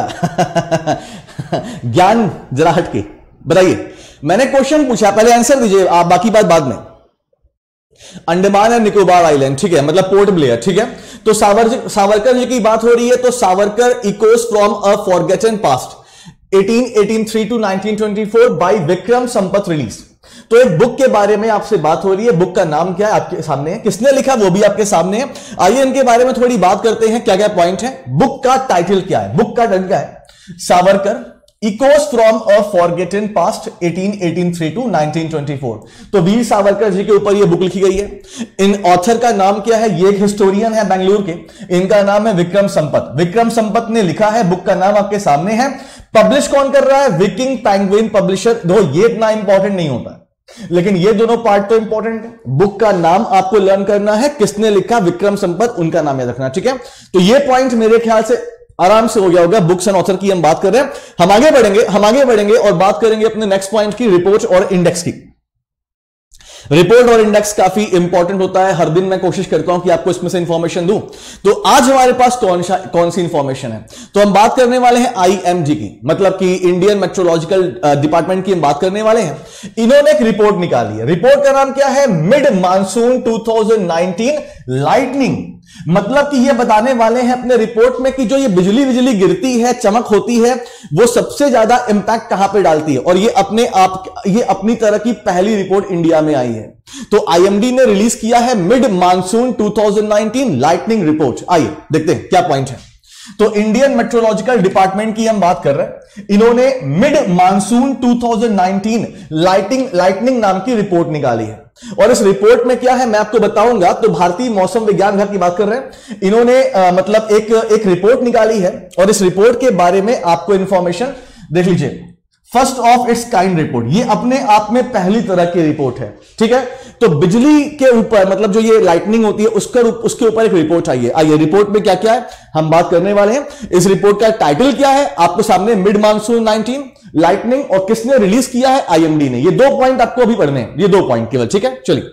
ज्ञान जरा हट के बताइए। मैंने क्वेश्चन पूछा, पहले आंसर दीजिए आप, बाकी बात बाद में। अंडमान एंड निकोबार आइलैंड, ठीक है, मतलब पोर्ट ब्लेयर। ठीक है, तो सावरकर जी की बात हो रही है। तो Savarkar echoes from a forgotten past 1883 to 1924 by Vikram Sampath release. तो एक बुक के बारे में आपसे बात हो रही है। बुक का नाम क्या है? आपके सामने है। किसने लिखा वो भी आपके सामने है। आइए इनके बारे में थोड़ी बात करते हैं, क्या क्या पॉइंट है। बुक का टाइटल क्या है? बुक का टाइटल क्या है? Savarkar echoes from a forgotten past 1883 to 1924। तो वीर सावरकर जी के ऊपर ये बुक लिखी गई है। इन ऑथर का नाम क्या है? ये एक हिस्टोरियन है बेंगलुरु के, इनका नाम है विक्रम संपत। विक्रम संपत ने लिखा है, बुक का नाम आपके सामने है। पब्लिश कौन कर रहा है? Viking Penguin publisher. दो ये इतना इंपॉर्टेंट नहीं होता, लेकिन ये दोनों पार्ट तो इंपॉर्टेंट है। बुक का नाम आपको लर्न करना है, किसने लिखा? विक्रम संपत, उनका नाम याद रखना। ठीक है, तो ये पॉइंट मेरे ख्याल से आराम से हो गया होगा। बुक्स एंड ऑथर की हम बात कर रहे हैं। हम आगे बढ़ेंगे और बात करेंगे अपने नेक्स्ट पॉइंट की, रिपोर्ट और इंडेक्स की। रिपोर्ट और इंडेक्स काफी इंपॉर्टेंट होता है, हर दिन मैं कोशिश करता हूं कि आपको इसमें से इंफॉर्मेशन दूं। तो आज हमारे पास कौन सी इंफॉर्मेशन है, तो हम बात करने वाले हैं आईएमडी की, मतलब कि इंडियन मेट्रोलॉजिकल डिपार्टमेंट की हम बात करने वाले हैं। इन्होंने एक रिपोर्ट निकाली है, रिपोर्ट का नाम क्या है, मिड मानसून 2019 लाइटनिंग। मतलब कि ये बताने वाले हैं अपने रिपोर्ट में कि जो ये बिजली बिजली गिरती है, चमक होती है, वो सबसे ज्यादा इंपैक्ट कहां पे डालती है, और ये अपनी तरह की पहली रिपोर्ट इंडिया में आई है। तो आईएमडी ने रिलीज किया है मिड मानसून 2019 लाइटनिंग रिपोर्ट। आइए देखते हैं क्या पॉइंट है। तो इंडियन मेट्रोलॉजिकल डिपार्टमेंट की हम बात कर रहे हैं, इन्होंने मिड मानसून 2019 लाइटनिंग नाम की रिपोर्ट निकाली है। और इस रिपोर्ट में क्या है मैं आपको बताऊंगा। तो भारतीय मौसम विज्ञान विभाग की बात कर रहे हैं, इन्होंने मतलब एक रिपोर्ट निकाली है, और इस रिपोर्ट के बारे में आपको इंफॉर्मेशन देख लीजिए। First of its kind report, ये अपने आप में पहली तरह की रिपोर्ट है, ठीक है। तो बिजली के ऊपर, मतलब जो ये लाइटनिंग होती है उसके ऊपर एक रिपोर्ट आई है। आइए रिपोर्ट में क्या क्या है हम बात करने वाले हैं। इस रिपोर्ट का टाइटल क्या है आपको सामने, मिड मानसून 19 लाइटनिंग, और किसने रिलीज किया है, आईएमडी ने। ये 2 पॉइंट आपको अभी पढ़ने हैं, ये 2 पॉइंट केवल, ठीक है। चलिए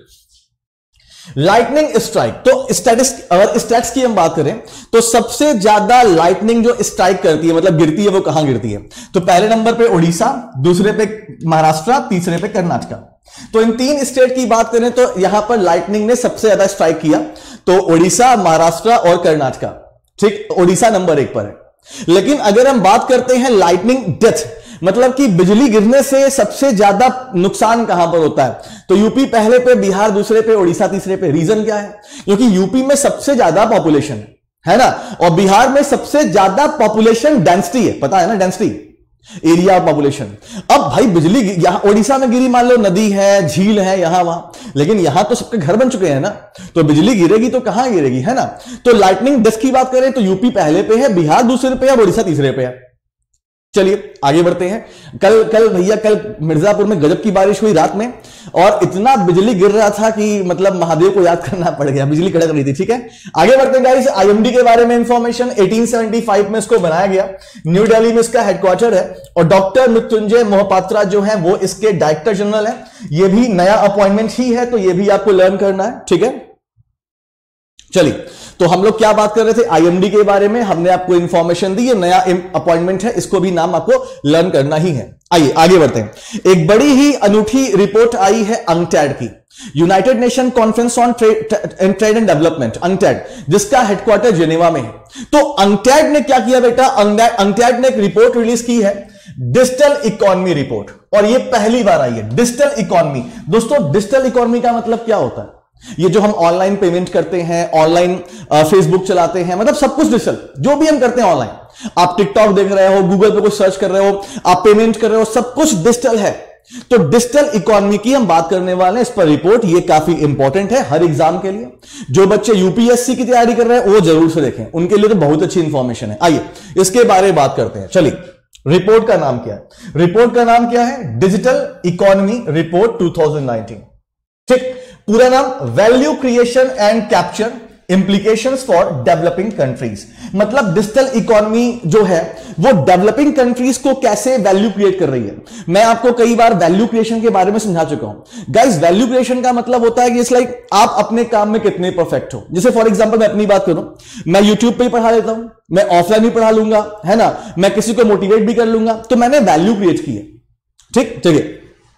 लाइटनिंग स्ट्राइक, तो स्टैट्स की हम बात करें तो सबसे ज्यादा लाइटनिंग जो स्ट्राइक करती है, मतलब गिरती है, वो कहां गिरती है। तो पहले नंबर पे उड़ीसा, दूसरे पे महाराष्ट्र, तीसरे पे कर्नाटक। तो इन 3 स्टेट की बात करें तो यहां पर लाइटनिंग ने सबसे ज्यादा स्ट्राइक किया, तो उड़ीसा, महाराष्ट्र और कर्नाटक, ठीक। उड़ीसा नंबर 1 पर है। लेकिन अगर हम बात करते हैं लाइटनिंग डेथ, मतलब कि बिजली गिरने से सबसे ज्यादा नुकसान कहां पर होता है, तो यूपी पहले पे, बिहार दूसरे पे, उड़ीसा तीसरे पे। रीजन क्या है, क्योंकि यूपी में सबसे ज्यादा पॉपुलेशन है ना, और बिहार में सबसे ज्यादा पॉपुलेशन डेंसिटी है, पता है ना, डेंसिटी एरिया ऑफ पॉपुलेशन। अब भाई बिजली यहां उड़ीसा में गिरी, मान लो नदी है, झील है यहां वहां, लेकिन यहां तो सबके घर बन चुके हैं ना, तो बिजली गिरेगी तो कहां गिरेगी, है ना। तो लाइटनिंग डेथ की बात करें तो यूपी पहले पे है, बिहार दूसरे पे है, उड़ीसा तीसरे पे है। चलिए आगे बढ़ते हैं। कल मिर्जापुर में गजब की बारिश हुई रात में, और इतना बिजली गिर रहा था कि मतलब महादेव को याद करना पड़ गया, बिजली कड़क रही थी, ठीक है। आगे बढ़ते हैं गाइस, आईएमडी के बारे में इंफॉर्मेशन। 1875 में इसको बनाया गया, न्यू दिल्ली में इसका हेडक्वार्टर है, और डॉक्टर मृत्युंजय मोहपात्रा जो है वो इसके डायरेक्टर जनरल है। ये भी नया अपॉइंटमेंट ही है, तो ये भी आपको लर्न करना है, ठीक है। चलिए, तो हम लोग क्या बात कर रहे थे, आईएमडी के बारे में। हमने आपको इंफॉर्मेशन दी, ये नया अपॉइंटमेंट है, इसको भी नाम आपको लर्न करना ही है। आइए आगे बढ़ते हैं। एक बड़ी ही अनूठी रिपोर्ट आई है अंकटैड की, United Nation conference on trade and development, UNCTAD, जिसका हेडक्वार्टर जेनेवा में है। तो अंकटैड ने क्या किया बेटा, अंकटैड ने एक रिपोर्ट रिलीज की है, डिजिटल इकोनॉमी रिपोर्ट, और ये पहली बार आई है, डिजिटल इकोनॉमी। दोस्तों डिजिटल इकोनॉमी का मतलब क्या होता है, ये जो हम ऑनलाइन पेमेंट करते हैं, ऑनलाइन फेसबुक चलाते हैं, मतलब सब कुछ डिजिटल, जो भी हम करते हैं ऑनलाइन, आप टिकटॉक देख रहे हो, गूगल पे कुछ सर्च कर रहे हो, आप पेमेंट कर रहे हो, सब कुछ डिजिटल है। तो डिजिटल इकोनॉमी की हम बात करने वाले हैं, इस पर रिपोर्ट, ये काफी इंपॉर्टेंट है हर एग्जाम के लिए। जो बच्चे यूपीएससी की तैयारी कर रहे हैं वो जरूर से देखें, उनके लिए तो बहुत अच्छी इंफॉर्मेशन है। आइए इसके बारे में बात करते हैं। चलिए रिपोर्ट का नाम क्या है, रिपोर्ट का नाम क्या है, डिजिटल इकोनॉमी रिपोर्ट 2019, ठीक। पूरा नाम, value creation and capture implications for developing countries. मतलब डिजिटल इकोनॉमी जो है वो डेवलपिंग कंट्रीज को कैसे वैल्यू क्रिएट कर रही है। मैं आपको कई बार वैल्यू क्रिएशन के बारे में समझा चुका हूं गाइस। वैल्यू क्रिएशन का मतलब होता है कि इट्स लाइक आप अपने काम में कितने परफेक्ट हो। जैसे फॉर एग्जांपल मैं अपनी बात करूं, मैं यूट्यूब पे ही पढ़ा लेता हूं, मैं ऑफलाइन भी पढ़ा लूंगा, है ना, मैं किसी को मोटिवेट भी कर लूंगा, तो मैंने वैल्यू क्रिएट की है, ठीक है।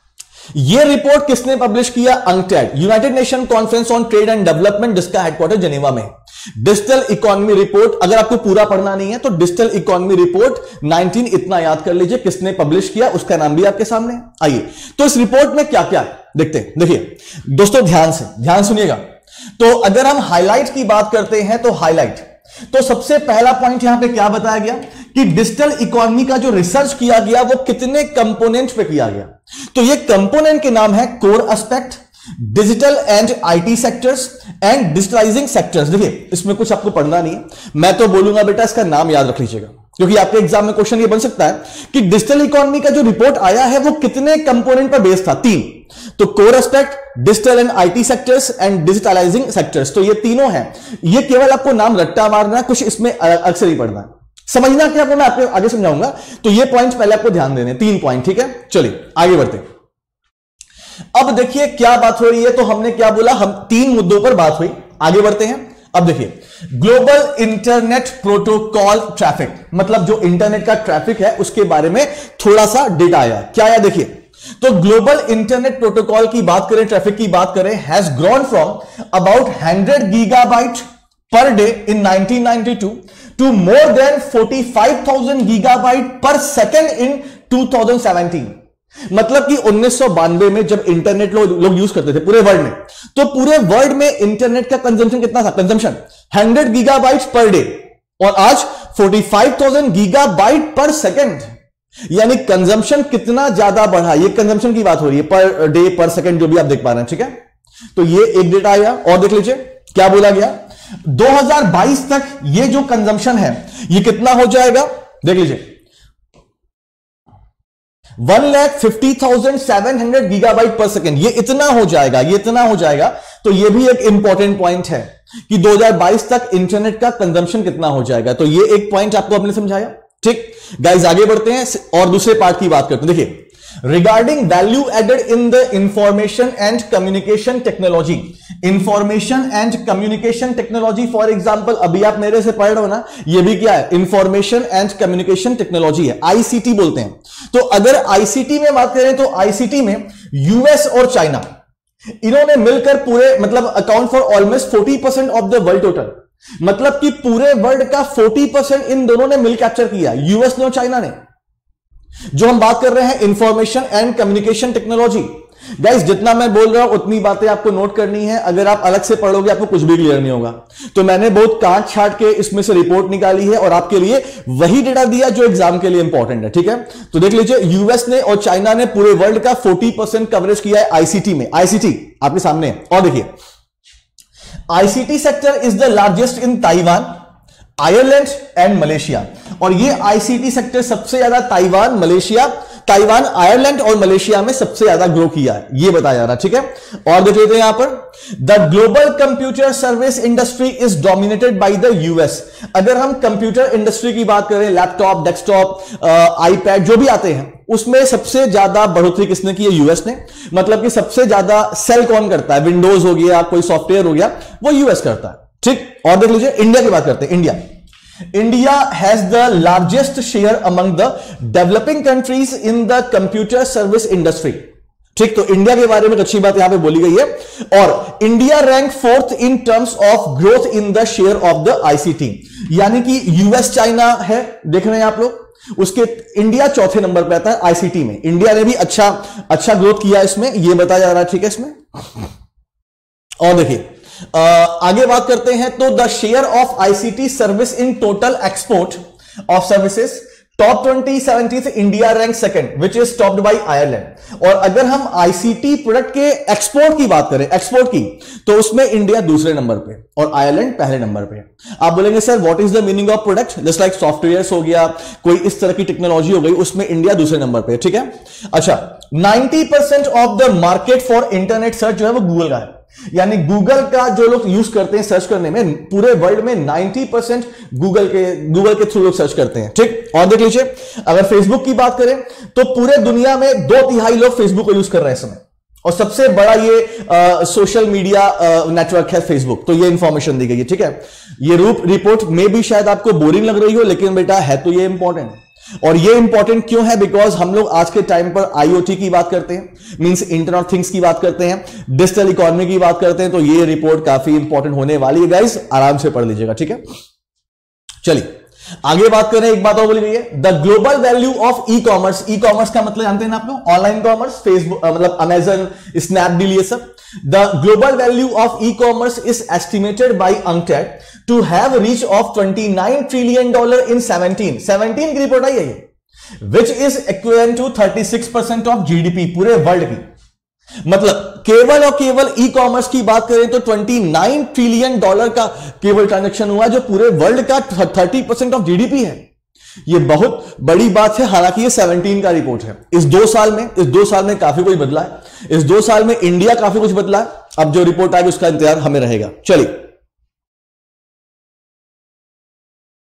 ये रिपोर्ट किसने पब्लिश किया, UNCTAD, United Nation conference on trade and development, जिसका हेडक्वार्टर जेनेवा में है। डिजिटल इकोनॉमी रिपोर्ट, अगर आपको पूरा पढ़ना नहीं है तो डिजिटल इकोनॉमी रिपोर्ट 19 इतना याद कर लीजिए, किसने पब्लिश किया, उसका नाम भी आपके सामने है। आइए तो इस रिपोर्ट में क्या क्या है देखते हैं। देखिए दोस्तों ध्यान सुनिएगा। तो अगर हम हाईलाइट की बात करते हैं तो हाईलाइट, तो सबसे पहला पॉइंट यहां पे क्या बताया गया कि डिजिटल इकोनॉमी का जो रिसर्च किया गया वो कितने कंपोनेंट पे किया गया। तो ये कंपोनेंट के नाम है core aspect, digital and IT sectors and digitalising sectors. देखिए इसमें कुछ आपको पढ़ना नहीं है, मैं तो बोलूंगा बेटा इसका नाम याद रख लीजिएगा, क्योंकि आपके एग्जाम में क्वेश्चन ये बन सकता है कि डिजिटल इकोनॉमी का जो रिपोर्ट आया है वो कितने कंपोनेंट पर बेस्ड था, 3। तो core aspect, digital and IT sectors and digitalising sectors, तो ये तीनों हैं। ये केवल आपको नाम रट्टा मारना है, कुछ इसमें अक्सर ही पढ़ना है, समझना क्या मैं आपको आगे समझाऊंगा। तो ये पॉइंट्स पहले आपको ध्यान देने, 3 पॉइंट, ठीक है। चलिए आगे बढ़ते हैं। अब देखिए क्या बात हो रही है, तो हमने क्या बोला, हम 3 मुद्दों पर बात हुई, आगे बढ़ते हैं। अब देखिए ग्लोबल इंटरनेट प्रोटोकॉल ट्रैफिक, मतलब जो इंटरनेट का ट्रैफिक है उसके बारे में थोड़ा सा डेटा आया। क्या आया देखिए, तो ग्लोबल इंटरनेट प्रोटोकॉल की बात करें, ट्रैफिक की बात करें, has grown from about 100 gigabyte per day in 1992 to more than 45,000 gigabyte per second in 2017। मतलब कि 1992 में जब इंटरनेट लोग यूज करते थे पूरे वर्ल्ड में, तो पूरे वर्ल्ड में इंटरनेट का कंजम्पशन कितना था, कंजम्पशन 100 गीगाबाइट पर डे, और आज 45,000 गीगाबाइट पर सेकेंड। यानी कंजम्पशन कितना ज्यादा बढ़ा, ये कंजम्पशन की बात हो रही है, पर डे पर सेकेंड जो भी आप देख पा रहे हैं, ठीक है। तो ये एक डेटा आया, और देख लीजिए क्या बोला गया, 2022 तक ये जो कंजम्पशन है ये कितना हो जाएगा, देख लीजिए 1,50,700 गीगाबाइट पर सेकेंड, ये इतना हो जाएगा, ये इतना हो जाएगा। तो ये भी एक इंपॉर्टेंट पॉइंट है कि 2022 तक इंटरनेट का कंजम्पशन कितना हो जाएगा। तो ये एक पॉइंट आपको आपने समझाया, ठीक। गाइस आगे बढ़ते हैं और दूसरे पार्ट की बात करते हैं। देखिए regarding value added in the information and communication technology, information and communication technology, for example अभी आप मेरे से पढ़ रहे हो ना, ये भी क्या है, इंफॉर्मेशन एंड कम्युनिकेशन टेक्नोलॉजी है, आईसीटी बोलते हैं। तो अगर आईसीटी में बात करें तो आईसीटी में यूएस और चाइना, इन्होंने मिलकर पूरे मतलब account for almost 40% of the world total, मतलब कि पूरे वर्ल्ड का 40% इन दोनों ने मिल कैप्चर किया, यूएस ने और चाइना ने। जो हम बात कर रहे हैं information and communication technology, guys जितना मैं बोल रहा हूं उतनी बातें आपको नोट करनी है, अगर आप अलग से पढ़ोगे आपको कुछ भी क्लियर नहीं होगा। तो मैंने बहुत काट छाट के इसमें से रिपोर्ट निकाली है और आपके लिए वही डेटा दिया जो एग्जाम के लिए इंपॉर्टेंट है, ठीक है। तो देख लीजिए यूएस ने और चाइना ने पूरे वर्ल्ड का 40% कवरेज किया है आईसीटी में, आईसीटी आपके सामने है। और देखिए ICT sector is the largest in Taiwan, Ireland and Malaysia, और ये आईसीटी सेक्टर सबसे ज्यादा ताइवान, आयरलैंड और मलेशिया में सबसे ज्यादा ग्रो किया है, ये बताया जा रहा है, ठीक है। और देख लेते हैं यहां पर, the global computer service industry is dominated by the US. अगर हम कंप्यूटर इंडस्ट्री की बात करें, लैपटॉप, डेस्कटॉप, आईपैड जो भी आते हैं, उसमें सबसे ज्यादा बढ़ोतरी किसने की है, यूएस ने। मतलब कि सबसे ज्यादा सेल कौन करता है, विंडोज हो गया, कोई सॉफ्टवेयर हो गया, वो यूएस करता है, ठीक। और देख लीजिए इंडिया की बात करते हैं, India has the largest share among the developing countries in the computer service industry, ठीक। तो इंडिया के बारे में अच्छी बात यहां पे बोली गई है। और India rank 4th in terms of growth in the share of the ICT, यानी कि यूएस चाइना है, देख रहे हैं आप लोग, उसके इंडिया चौथे नंबर पे आता है आईसीटी में। इंडिया ने भी अच्छा ग्रोथ किया इसमें, यह बताया जा रहा है, ठीक है इसमें। और देखिए आगे बात करते हैं, तो the share of ICT service in total export of services, top 20 India rank second which is topped by Ireland. और अगर हम आईसीटी प्रोडक्ट के एक्सपोर्ट की बात करें, एक्सपोर्ट की, तो उसमें इंडिया दूसरे नंबर पे और आयरलैंड पहले नंबर पे। आप बोलेंगे sir what is the meaning of product, just like software हो गया, कोई इस तरह की टेक्नोलॉजी हो गई, उसमें इंडिया दूसरे नंबर पे, ठीक है। अच्छा 90% of the market for internet search जो है वो गूगल का है, यानी गूगल का जो लोग यूज करते हैं सर्च करने में, पूरे वर्ल्ड में 90% गूगल के थ्रू लोग सर्च करते हैं, ठीक। और देख लीजिए अगर फेसबुक की बात करें तो पूरे दुनिया में 2/3 लोग फेसबुक को यूज कर रहे हैं इस समय, और सबसे बड़ा ये सोशल मीडिया नेटवर्क है फेसबुक। तो ये इंफॉर्मेशन दी गई है, ठीक है। ये रिपोर्ट में भी शायद आपको बोरिंग लग रही हो, लेकिन बेटा है तो ये इंपॉर्टेंट। और ये इंपॉर्टेंट क्यों है, बिकॉज हम लोग आज के टाइम पर आईओटी की बात करते हैं, मींस इंटरनेट ऑफ थिंग्स की बात करते हैं, डिजिटल इकोनॉमी की बात करते हैं, तो ये रिपोर्ट काफी इंपॉर्टेंट होने वाली है गाइस, आराम से पढ़ लीजिएगा, ठीक है। चलिए आगे बात करें, एक बात और बोली गई है, the global value of e commerce. E commerce का मतलब जानते हैं ना आप लोग, ऑनलाइन कॉमर्स, फेसबुक मतलब अमेजन, स्नैपडील, ये सब। The global value of e commerce is estimated by UNCTAD to have reach of $29 trillion in 17 की रिपोर्ट आई है ये, which is equivalent to 36% of GDP पूरे वर्ल्ड की। मतलब केवल और केवल ई कॉमर्स की बात करें तो $29 ट्रिलियन का केवल ट्रांजैक्शन हुआ, जो पूरे वर्ल्ड का 30% ऑफ जीडीपी है। ये बहुत बड़ी बात है, हालांकि ये 17 का रिपोर्ट है। इस 2 साल में काफी कुछ बदला है, इस 2 साल में इंडिया काफी कुछ बदला है। अब जो रिपोर्ट आएगी उसका इंतजार हमें रहेगा। चलिए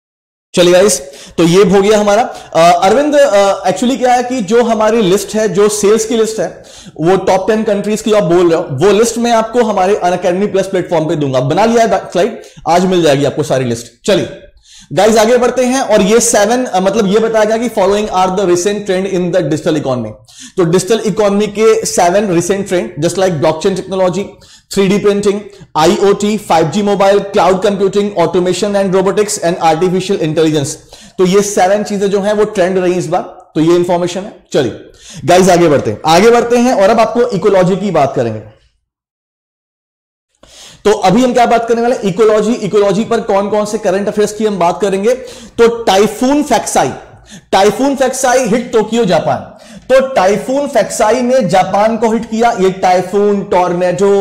चलिए गाइस, तो ये हो गया हमारा अरविंद। एक्चुअली क्या है कि जो हमारी लिस्ट है, जो सेल्स की लिस्ट है, वो टॉप 10 कंट्रीज की आप बोल रहे हो, वो लिस्ट मैं आपको हमारे अनअकैडमी प्लस प्लेटफॉर्म पे दूंगा। बना लिया है स्लाइड, आज मिल जाएगी आपको सारी लिस्ट। चलिए गाइस आगे बढ़ते हैं, और ये 7 मतलब ये बताया गया कि following are the recent trend in the digital economy. तो डिजिटल इकोनॉमी के 7 recent trend, just like blockchain technology, 3D printing, IoT, 5G mobile, cloud computing, automation and robotics and artificial intelligence. तो ये 7 चीजें जो हैं वो ट्रेंड रही इस बार, तो ये इंफॉर्मेशन है। चलिए गाइस आगे बढ़ते हैं और अब आपको इकोलॉजी की बात करेंगे। तो अभी हम क्या बात करने वाले, इकोलॉजी पर कौन कौन से करंट अफेयर्स की हम बात करेंगे। तो typhoon Faxai hit Tokyo Japan. तो टाइफून फैक्साई ने जापान को हिट किया। ये टाइफून, टॉर्नेडो,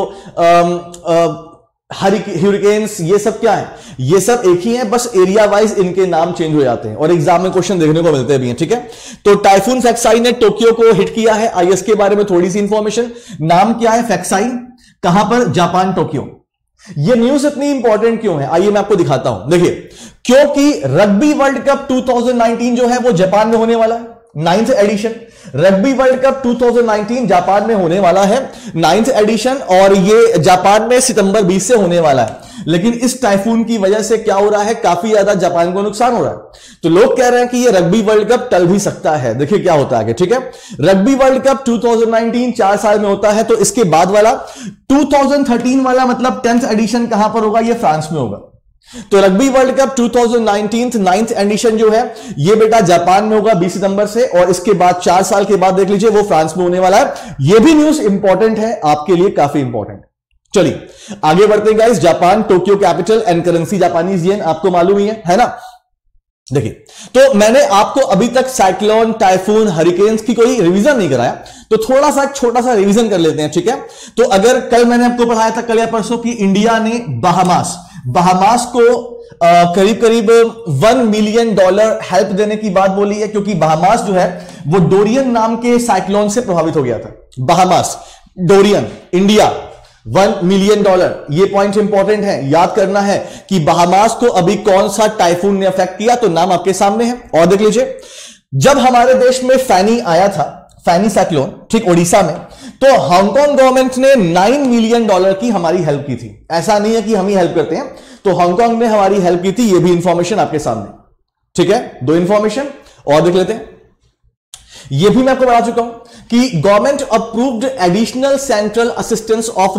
हरिकेन्स, ये सब क्या है, ये सब एक ही है, बस एरिया वाइज इनके नाम चेंज हो जाते हैं और एग्जाम में क्वेश्चन देखने को मिलते भी हैं। ठीक है, तो टाइफून फैक्साई ने टोक्यो को हिट किया है। आइए इसके बारे में थोड़ी सी इंफॉर्मेशन। नाम क्या है फैक्साई, कहां पर, जापान, टोक्यो। ये न्यूज इतनी इंपॉर्टेंट क्यों है, आइए मैं आपको दिखाता हूं। देखिए, क्योंकि रग्बी वर्ल्ड कप 2019 जो है वो जापान में होने वाला है, 9th edition. Rugby world cup 2019 Japan में होने वाला है, 9th एडिशन, और ये जापान में सितंबर 20 से होने वाला है। लेकिन इस टाइफून की वजह से क्या हो रहा है, काफी ज्यादा जापान को नुकसान हो रहा है। तो लोग कह रहे हैं कि ये रग्बी वर्ल्ड कप टल भी सकता है। देखिए क्या होता है। ठीक है, रग्बी वर्ल्ड कप 2019 4 साल में होता है, तो इसके बाद वाला 2013 वाला मतलब 10th एडिशन कहां पर होगा, ये फ्रांस में होगा। तो rugby world cup 2019 9th addition जो है ये बेटा जापान में होगा 20 सितंबर से, और इसके बाद 4 साल के बाद देख लीजिए वो फ्रांस में होने वाला है। ये भी न्यूज इंपॉर्टेंट है आपके लिए, काफी इंपॉर्टेंट। चलिए आगे बढ़ते हैं guys. Japan, Tokyo capital and currency Japanese yen, आपको मालूम ही है ना। देखिए, तो मैंने आपको अभी तक साइक्लोन, टाइफून, हरिकेन्स की कोई रिवीजन नहीं कराया, तो थोड़ा सा छोटा सा रिवीजन कर लेते हैं। ठीक है, तो अगर कल मैंने आपको पढ़ाया था, कल या परसों, की इंडिया ने बहामास को करीब करीब $1 मिलियन हेल्प देने की बात बोली है, क्योंकि बहामास जो है वो डोरियन नाम के साइक्लोन से प्रभावित हो गया था। Bahamas, Dorian, India, $1 million. ये पॉइंट इंपॉर्टेंट है, याद करना है कि बहामास को अभी कौन सा टाइफून ने अफेक्ट किया, तो नाम आपके सामने है। और देख लीजिए, जब हमारे देश में फैनी आया था, फैनी साइक्लोन, ठीक, ओडिशा में, तो हांगकांग गवर्नमेंट ने $9 मिलियन की हमारी हेल्प की थी। ऐसा नहीं है कि हम ही हेल्प करते हैं, तो हांगकांग ने हमारी हेल्प की थी। ये भी इंफॉर्मेशन आपके सामने, ठीक है, 2 इंफॉर्मेशन और देख लेते हैं। ये भी मैं आपको बता चुका हूं कि government approved additional central assistance of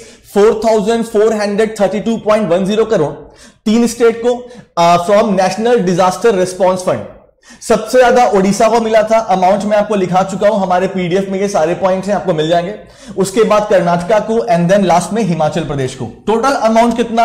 ₹4,432.10 crore 3 state को from national disaster response fund. सबसे ज्यादा ओडिशा को मिला था, अमाउंट मैं आपको लिखा चुका हूं, हमारे पीडीएफ में ये सारे पॉइंट्स हैं, आपको मिल जाएंगे। उसके बाद कर्नाटका को, एंड देन लास्ट में हिमाचल प्रदेश को। टोटल अमाउंट कितना,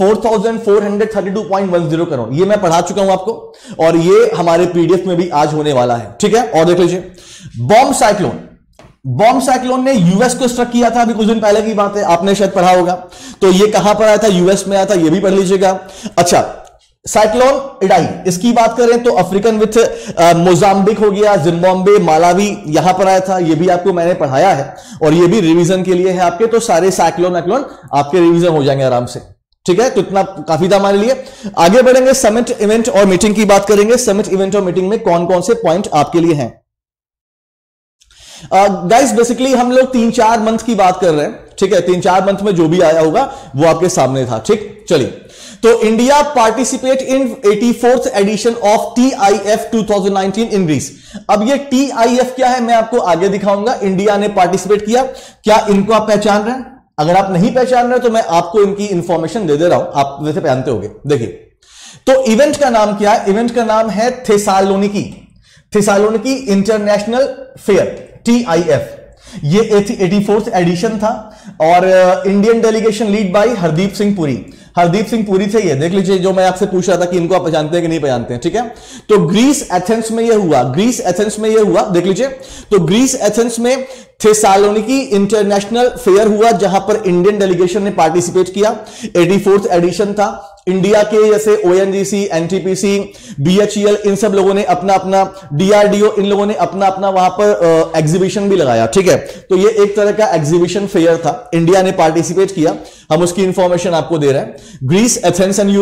4,432.10 करोड़। ये मैं पढ़ा चुका हूं आपको, और ये हमारे पीडीएफ में भी आज होने वाला है। ठीक है, और देख लीजिए, बॉम्ब साइक्लोन ने यूएस को स्ट्रक किया था, अभी कुछ दिन पहले की बात है, आपने शायद पढ़ा होगा। तो ये कहां पर आया था, यूएस में आया था, ये भी पढ़ लीजिएगा। अच्छा, साइक्लोन इडाई, इसकी बात करें तो अफ्रीकन विथ मोजाम्बिक हो गया, जिम्बाब्वे, मालावी, यहां पर आया था। ये भी आपको मैंने पढ़ाया है, और ये भी रिवीजन के लिए है आपके। तो सारे साइक्लोन आपके रिवीजन हो जाएंगे आराम से। ठीक है, तो इतना काफी था हमारे लिए। आगे बढ़ेंगे, समिट, इवेंट और मीटिंग की बात करेंगे। समिट, इवेंट और मीटिंग में कौन कौन से पॉइंट आपके लिए हैं। गाइस बेसिकली हम लोग 3-4 मंथ की बात कर रहे हैं। ठीक है, 3-4 मंथ में जो भी आया होगा वो आपके सामने था। ठीक, चलिए, तो India participate in 84th edition of TIF 2019 इन ग्रीस। अब ये TIF क्या है मैं आपको आगे दिखाऊंगा। इंडिया ने पार्टिसिपेट किया, क्या इनको आप पहचान रहे हैं? अगर आप नहीं पहचान रहे तो मैं आपको इनकी इंफॉर्मेशन दे दे रहा हूं, आप वैसे पहचानते होंगे। देखिए, तो इवेंट का नाम क्या है, इवेंट का नाम है थेसालोनिकी इंटरनेशनल फेयर, TIF। ये 84th एडिशन था, और Indian delegation lead by Hardeep Singh Puri थे। ये देख लीजिए, जो मैं आपसे पूछ रहा था कि इनको आप पहचानते हैं कि नहीं पहचानते हैं। ठीक है, तो ग्रीस एथेंस में ये हुआ, देख लीजिए। तो ग्रीस एथेंस में थेसालोनिकी इंटरनेशनल फेयर हुआ, जहां पर इंडियन डेलीगेशन ने पार्टिसिपेट किया। 84th एडिशन था। इंडिया के जैसे ONGC, NTPC, BHEL, इन सब लोगों ने अपना अपना, DRDO, इन लोगों ने अपना अपना वहां पर एग्जीबिशन भी लगाया। ठीक है, तो ये एक तरह का एग्जीबिशन फेयर था, इंडिया ने पार्टिसिपेट किया। हम उसकी इंफॉर्मेशन आपको दे रहे हैं। Greece, Athens and euro,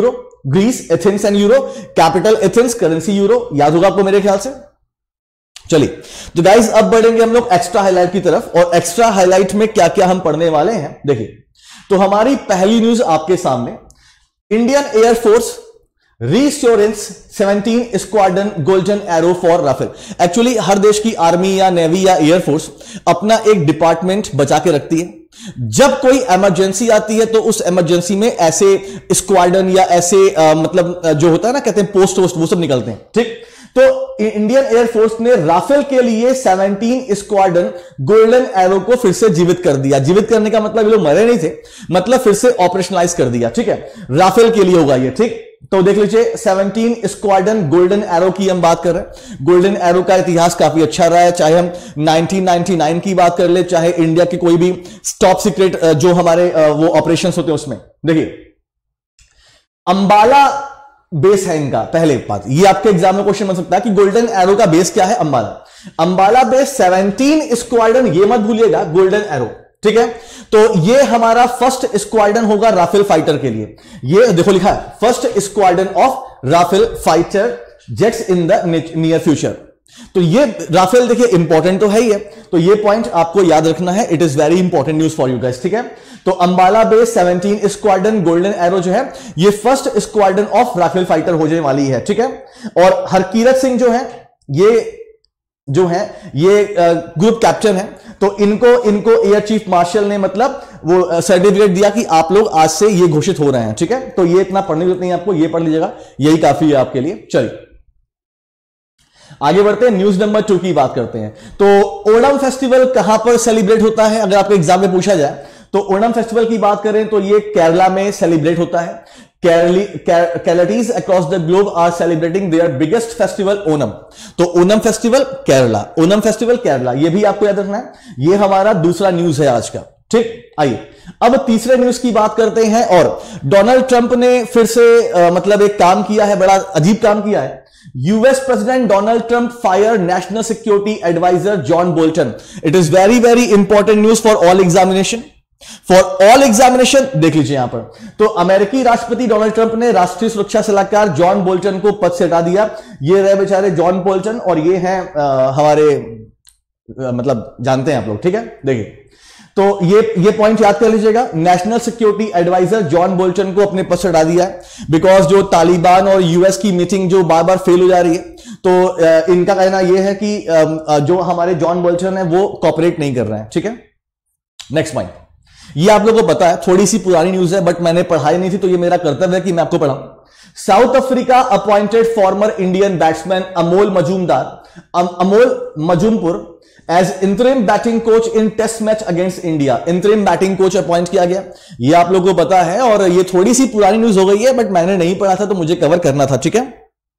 Greece, Athens and euro, capital Athens, currency euro, याद होगा आपको मेरे ख्याल से। चलिए तो गाइज अब बढ़ेंगे हम लोग एक्स्ट्रा हाईलाइट की तरफ, और एक्स्ट्रा हाईलाइट में क्या क्या हम पढ़ने वाले हैं देखिए। तो हमारी पहली न्यूज आपके सामने, Indian air force reassurance 17 squadron golden arrow for Rafale. Actually हर देश की आर्मी या नेवी या एयरफोर्स अपना एक डिपार्टमेंट बचा के रखती है। जब कोई इमरजेंसी आती है तो उस इमरजेंसी में ऐसे स्क्वाड्रन या ऐसे मतलब जो होता है ना, कहते हैं पोस्ट वोस्ट, वो सब निकलते हैं, ठीक। तो इंडियन एयरफोर्स ने राफेल के लिए 17 स्क्वाड्रन गोल्डन एरो को फिर से जीवित कर दिया। जीवित करने का मतलब ये लोग मरे नहीं थे, मतलब फिर से ऑपरेशनलाइज कर दिया, ठीक है। राफेल के लिए होगा ये, ठीक। तो देख लीजिए 17 स्क्वाड्रन गोल्डन एरो की हम बात कर रहे हैं। गोल्डन एरो का इतिहास काफी अच्छा रहा है, चाहे हम 1999 की बात कर ले, चाहे इंडिया के कोई भी टॉप सीक्रेट जो हमारे वो ऑपरेशंस होते हैं उसमें। देखिए अंबाला बेस है इनका, पहले बात ये आपके एग्जाम में क्वेश्चन बन सकता है कि गोल्डन एरो का बेस क्या है। अंबाला बेस 17 स्क्वाड्रन, ये मत भूलिएगा, गोल्डन एरो, ठीक है। तो ये हमारा फर्स्ट स्क्वाड्रन होगा राफेल फाइटर के लिए। ये देखो लिखा है first squadron of Rafale fighter jets in the near future. तो ये राफेल देखिए इंपॉर्टेंट तो है ही है, तो ये पॉइंट आपको याद रखना है। It is very important news for you guys, ठीक है। तो Ambala base 17 squadron golden arrow जो है ये first squadron of Rafale fighter होने वाली है, ठीक है। और हरकीरत सिंह जो है ये ग्रुप कैप्टन है, तो इनको एयर चीफ मार्शल ने मतलब वो सर्टिफिकेट दिया कि आप लोग आज से ये घोषित हो रहे हैं, ठीक है। तो ये इतना पढ़ने की जरूरत नहीं है आपको, ये पढ़ लीजिएगा, यही काफी है आपके लिए। चलिए आगे बढ़ते हैं, न्यूज नंबर 2 की बात करते हैं। तो ओणम फेस्टिवल कहां पर सेलिब्रेट होता है, अगर आपको एग्जाम में पूछा जाए तो ओणम फेस्टिवल की बात करें तो ये केरला में सेलिब्रेट होता है। Keralatis across the globe are celebrating their biggest festival Onam. तो ओणम फेस्टिवल केरला, ओणम फेस्टिवल केरला, ये भी आपको याद रखना है। ये हमारा दूसरा न्यूज है आज का, ठीक। आइए अब तीसरे न्यूज की बात करते हैं, और डोनाल्ड ट्रंप ने फिर से मतलब एक काम किया है, बड़ा अजीब काम किया है। US president Donald Trump fire national security advisor John Bolton. It is very very important news for all examination, देख लीजिए यहां पर। तो अमेरिकी राष्ट्रपति डोनाल्ड ट्रंप ने राष्ट्रीय सुरक्षा सलाहकार जॉन बोल्टन को पद से हटा दिया। ये रहे बेचारे जॉन बोल्टन, और ये हैं हमारे मतलब जानते हैं आप लोग, ठीक है। देखिए तो ये पॉइंट याद कर लीजिएगा, national security advisor John Bolton को अपने पद से हटा दिया है, बिकॉज जो तालिबान और यूएस की मीटिंग जो बार बार फेल हो जा रही है, तो इनका कहना यह है कि जो हमारे जॉन बोल्टन है वो कॉपरेट नहीं कर रहे हैं, ठीक है। नेक्स्ट पॉइंट, ये आप लोगों को पता है, थोड़ी सी पुरानी न्यूज है बट मैंने पढ़ाई नहीं थी, तो ये मेरा कर्तव्य है कि मैं आपको पढ़ाऊं। South Africa appointed former Indian batsman Amol Muzumdar as interim batting coach in test match against India. Interim batting coach appoint किया गया, ये आप लोगों को पता है, और ये थोड़ी सी पुरानी न्यूज हो गई है बट मैंने नहीं पढ़ा था तो मुझे कवर करना था, ठीक है।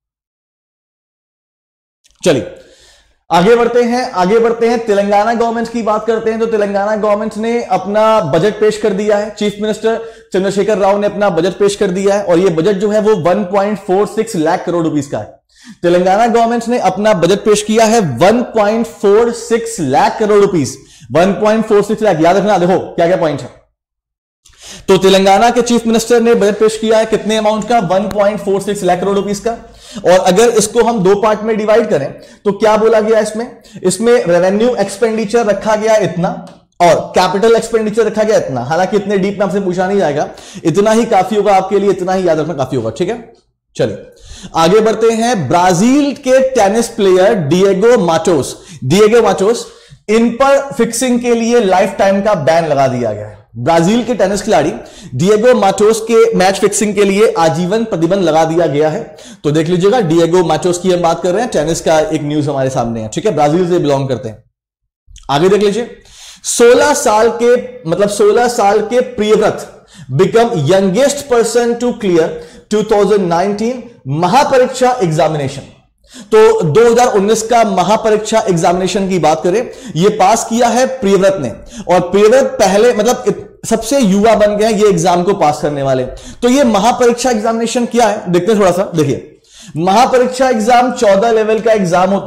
चलिए आगे बढ़ते हैं तेलंगाना गवर्नमेंट की बात करते हैं। तो तेलंगाना गवर्नमेंट ने अपना बजट पेश कर दिया है। चीफ मिनिस्टर चंद्रशेखर राव ने अपना बजट पेश कर दिया है, और ये बजट जो है वो 1.46 लाख करोड़ रुपीस का है। तेलंगाना गवर्नमेंट ने अपना बजट पेश किया है 1.46 लाख करोड़ रुपीस, 1.46 लाख, याद रखना। देखो क्या क्या पॉइंट है। तो तेलंगाना के चीफ मिनिस्टर ने बजट पेश किया है कितने अमाउंट का, 1.46 लाख करोड़ रुपीस का। और अगर इसको हम दो पार्ट में डिवाइड करें तो क्या बोला गया इसमें रेवेन्यू एक्सपेंडिचर रखा गया इतना, और कैपिटल एक्सपेंडिचर रखा गया इतना। हालांकि इतने डीप में आपसे पूछा नहीं जाएगा, इतना ही काफी होगा आपके लिए, इतना ही याद रखना काफी होगा, ठीक है। चलिए आगे बढ़ते हैं। ब्राजील के टेनिस प्लेयर डिएगो माटोस, इन पर फिक्सिंग के लिए लाइफ टाइम का बैन लगा दिया गया है। ब्राजील के टेनिस खिलाड़ी डिएगो माटोस के मैच फिक्सिंग के लिए आजीवन प्रतिबंध लगा दिया गया है। तो देख लीजिएगा, डिएगो माटोस की हम बात कर रहे हैं, टेनिस का एक न्यूज हमारे सामने है, ठीक है। ब्राजील से बिलोंग करते हैं। आगे देख लीजिए, 16 साल के Priyavrat become youngest person to clear 2019 Mahapariksha examination. तो 2019 का महापरीक्षा एग्जामिनेशन की बात करें, यह पास किया है प्रियव्रत ने, और प्रियव्रत पहले मतलब सबसे युवा बन गए ये एग्जाम को पास करने वाले। तो ये महापरीक्षा एग्जामिनेशन क्या है देखते हैं थोड़ा सा। देखिए, महापरीक्षा एग्जाम 14 लेवल का एग्जाम होता है।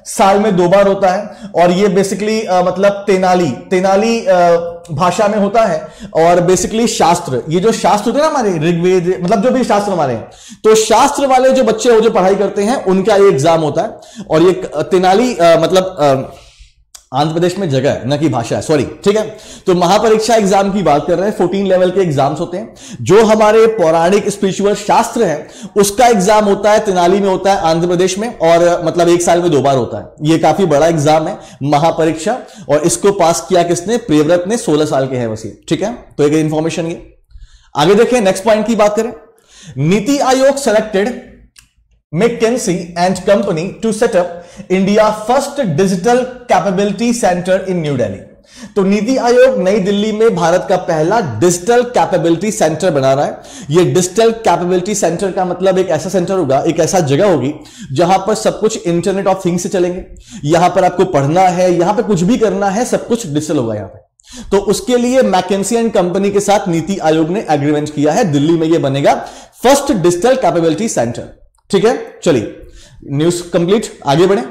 साल में 2 बार होता है और ये बेसिकली मतलब तेनाली भाषा में होता है। और बेसिकली शास्त्र, ये जो शास्त्र होते हैं ना हमारे ऋग्वेद, मतलब जो भी शास्त्र हमारे हैं, तो शास्त्र वाले जो बच्चे हो जो पढ़ाई करते हैं उनका ये एग्जाम होता है। और ये तेनाली मतलब आंध्र प्रदेश में जगह है, न कि भाषा है, सॉरी, ठीक है। तो महापरीक्षा एग्जाम की बात कर रहे हैं, 14 लेवल के एग्जाम्स होते हैं। जो हमारे पौराणिक स्पिरिचुअल शास्त्र है उसका एग्जाम होता है तेनाली में, होता है आंध्र प्रदेश में, और मतलब 1 साल में 2 बार होता है। ये काफी बड़ा एग्जाम है महापरीक्षा, और इसको पास किया किसने? प्रियव्रत ने, 16 साल के है बस ये, ठीक है। तो एक इंफॉर्मेशन ये। आगे देखें, नेक्स्ट पॉइंट की बात करें। NITI Aayog selected McKinsey and Company to set up India first digital capability center in New Delhi। तो नीति आयोग नई दिल्ली में भारत का पहला डिजिटल कैपेबिलिटी सेंटर बना रहा है। ये डिजिटल कैपेबिलिटी सेंटर का मतलब एक ऐसा सेंटर होगा, एक ऐसा जगह होगी जहां पर सब कुछ इंटरनेट ऑफ थिंग्स से चलेंगे। यहां पर आपको पढ़ना है, यहां पर कुछ भी करना है, सब कुछ डिजिटल होगा यहां पे। तो उसके लिए मैकेंसी एंड कंपनी के साथ नीति आयोग ने एग्रीमेंट किया है। दिल्ली में यह बनेगा फर्स्ट डिजिटल कैपेबिलिटी सेंटर, ठीक है। चलिए, न्यूज कंप्लीट, आगे बढ़े।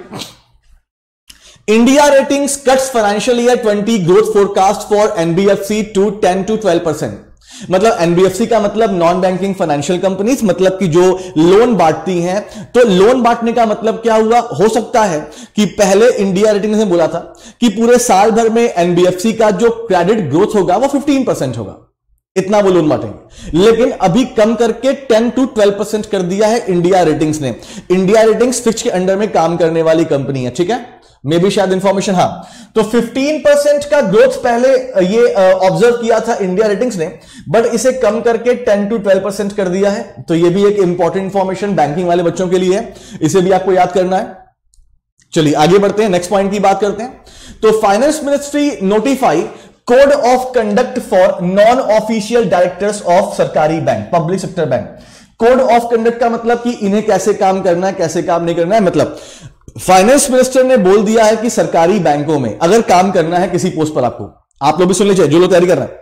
India ratings cuts financial year 20 growth forecast for NBFC to 10 to 12%। मतलब एनबीएफसी का मतलब नॉन बैंकिंग फाइनेंशियल कंपनीज, मतलब कि जो लोन बांटती हैं। तो लोन बांटने का मतलब क्या हुआ? हो सकता है कि पहले इंडिया रेटिंग्स ने बोला था कि पूरे साल भर में एनबीएफसी का जो क्रेडिट ग्रोथ होगा वो 15% होगा, इतना वो लोन बांटेंगे, लेकिन अभी कम करके 10 to 12% कर दिया है इंडिया रेटिंग्स ने। इंडिया रेटिंग्स फिच के अंडर में काम करने वाली कंपनी है, ठीक है। मे भी शायद इंफॉर्मेशन, हाँ। तो 15% का ग्रोथ पहले ये ऑब्जर्व किया था इंडिया रेटिंग्स ने, बट इसे कम करके 10 to 12% कर दिया है। तो ये भी एक इंपॉर्टेंट इंफॉर्मेशन बैंकिंग वाले बच्चों के लिए है, इसे भी आपको याद करना है। चलिए आगे बढ़ते हैं, नेक्स्ट पॉइंट की बात करते हैं। तो finance ministry notify code of conduct for non official directors of सरकारी bank, public sector bank. Code of conduct का मतलब कि इन्हें कैसे काम करना है, कैसे काम नहीं करना है। मतलब फाइनेंस मिनिस्टर ने बोल दिया है कि सरकारी बैंकों में अगर काम करना है किसी पोस्ट पर, आपको, आप लोग भी सुन लीजिए जो लोग तैयारी कर रहे हैं,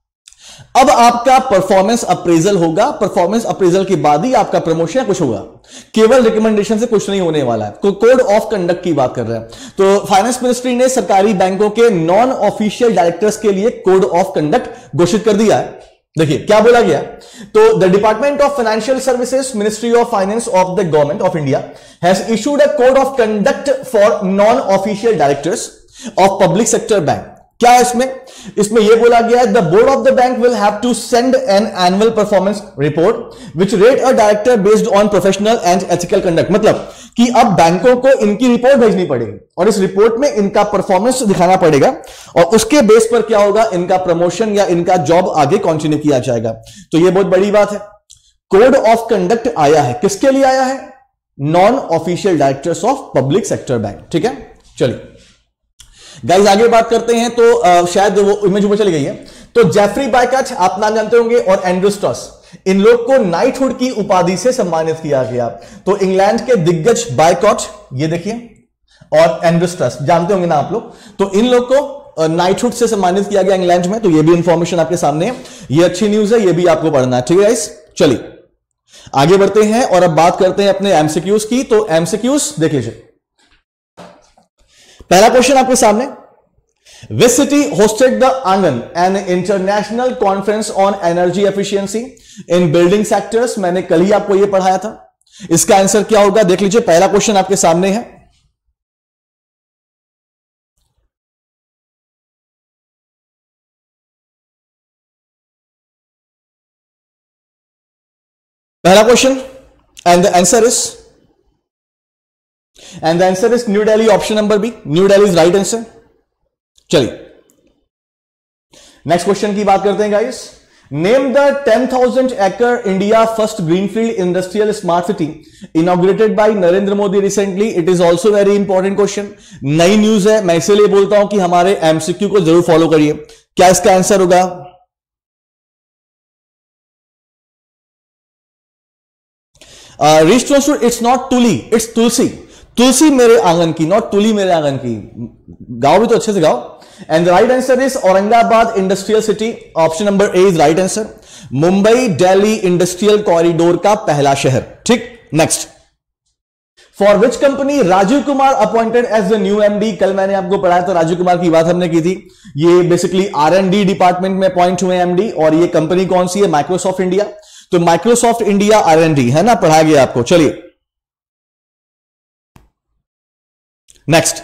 अब आपका परफॉर्मेंस अप्रेजल होगा। परफॉर्मेंस अप्रेजल के बाद ही आपका प्रमोशन कुछ होगा, केवल रिकमेंडेशन से कुछ नहीं होने वाला है। कोड ऑफ कंडक्ट की बात कर रहे हैं। तो फाइनेंस मिनिस्ट्री ने सरकारी बैंकों के नॉन ऑफिशियल डायरेक्टर्स के लिए कोड ऑफ कंडक्ट घोषित कर दिया है। देखिए क्या बोला गया। तो the department of financial services, ministry of finance of the government of India has issued a code of conduct for non official directors of public sector bank. क्या है इसमें यह बोला गया है, the board of the bank will have to send an annual performance report which rate a director based on professional and ethical conduct. मतलब कि अब बैंकों को इनकी रिपोर्ट भेजनी पड़ेगी और इस रिपोर्ट में इनका परफॉर्मेंस दिखाना पड़ेगा, और उसके बेस पर क्या होगा, इनका प्रमोशन या इनका जॉब आगे कंटिन्यू किया जाएगा। तो यह बहुत बड़ी बात है। कोड ऑफ कंडक्ट आया है, किसके लिए आया है? Non official directors of public sector bank, ठीक है। चलिए गाइस आगे बात करते हैं। तो शायद वो इमेज ऊपर चली गई है। तो जेफरी बाइकट आप नाम जानते होंगे, और एंड्रू स्ट्रॉस, इन लोग को नाइटहुड की उपाधि से सम्मानित किया गया। तो इंग्लैंड के दिग्गज बाइकॉट, ये देखिए, और एंड्रू स्ट्रॉस जानते होंगे ना आप लोग। तो इन लोग को नाइटहुड से सम्मानित किया गया इंग्लैंड में। तो ये भी इंफॉर्मेशन आपके सामने है, ये अच्छी न्यूज है, ये भी आपको पढ़ना है, ठीक है गाइस। चलिए आगे बढ़ते हैं और अब बात करते हैं अपने एमसीक्यूज की। तो एमसीक्यूज देख लीजिए। पहला क्वेश्चन आपके सामने, which city hosted the Aangan, an international conference on energy efficiency in building sectors. मैंने कल ही आपको यह पढ़ाया था। इसका आंसर क्या होगा देख लीजिए। पहला क्वेश्चन आपके सामने है, पहला question, and the answer is New Delhi, option number B, New Delhi is right answer. चलिए नेक्स्ट क्वेश्चन की बात करते हैं guys. Name the 10,000 acre India first greenfield industrial smart city inaugurated by Narendra Modi recently. It is also very important question, नई news है, मैं इसीलिए बोलता हूं कि हमारे एमसीक्यू को जरूर फॉलो करिए। क्या इसका आंसर होगा? It's not Tuli, it's Tulsi. तुलसी मेरे आंगन की, नॉट तुली मेरे आंगन की। गाओ भी तो अच्छे से गाओ। And the right answer is Aurangabad industrial city, option number A is right answer. Mumbai Delhi industrial corridor का पहला शहर, ठीक। Next, for which company Rajiv Kumar appointed as the new MD. कल मैंने आपको पढ़ाया तो राजीव कुमार की बात हमने की थी। ये बेसिकली R&D डिपार्टमेंट में अपॉइंट हुए एमडी, और ये कंपनी कौन सी है? Microsoft India. तो माइक्रोसॉफ्ट इंडिया R&D है ना, पढ़ाया गया आपको। चलिए next,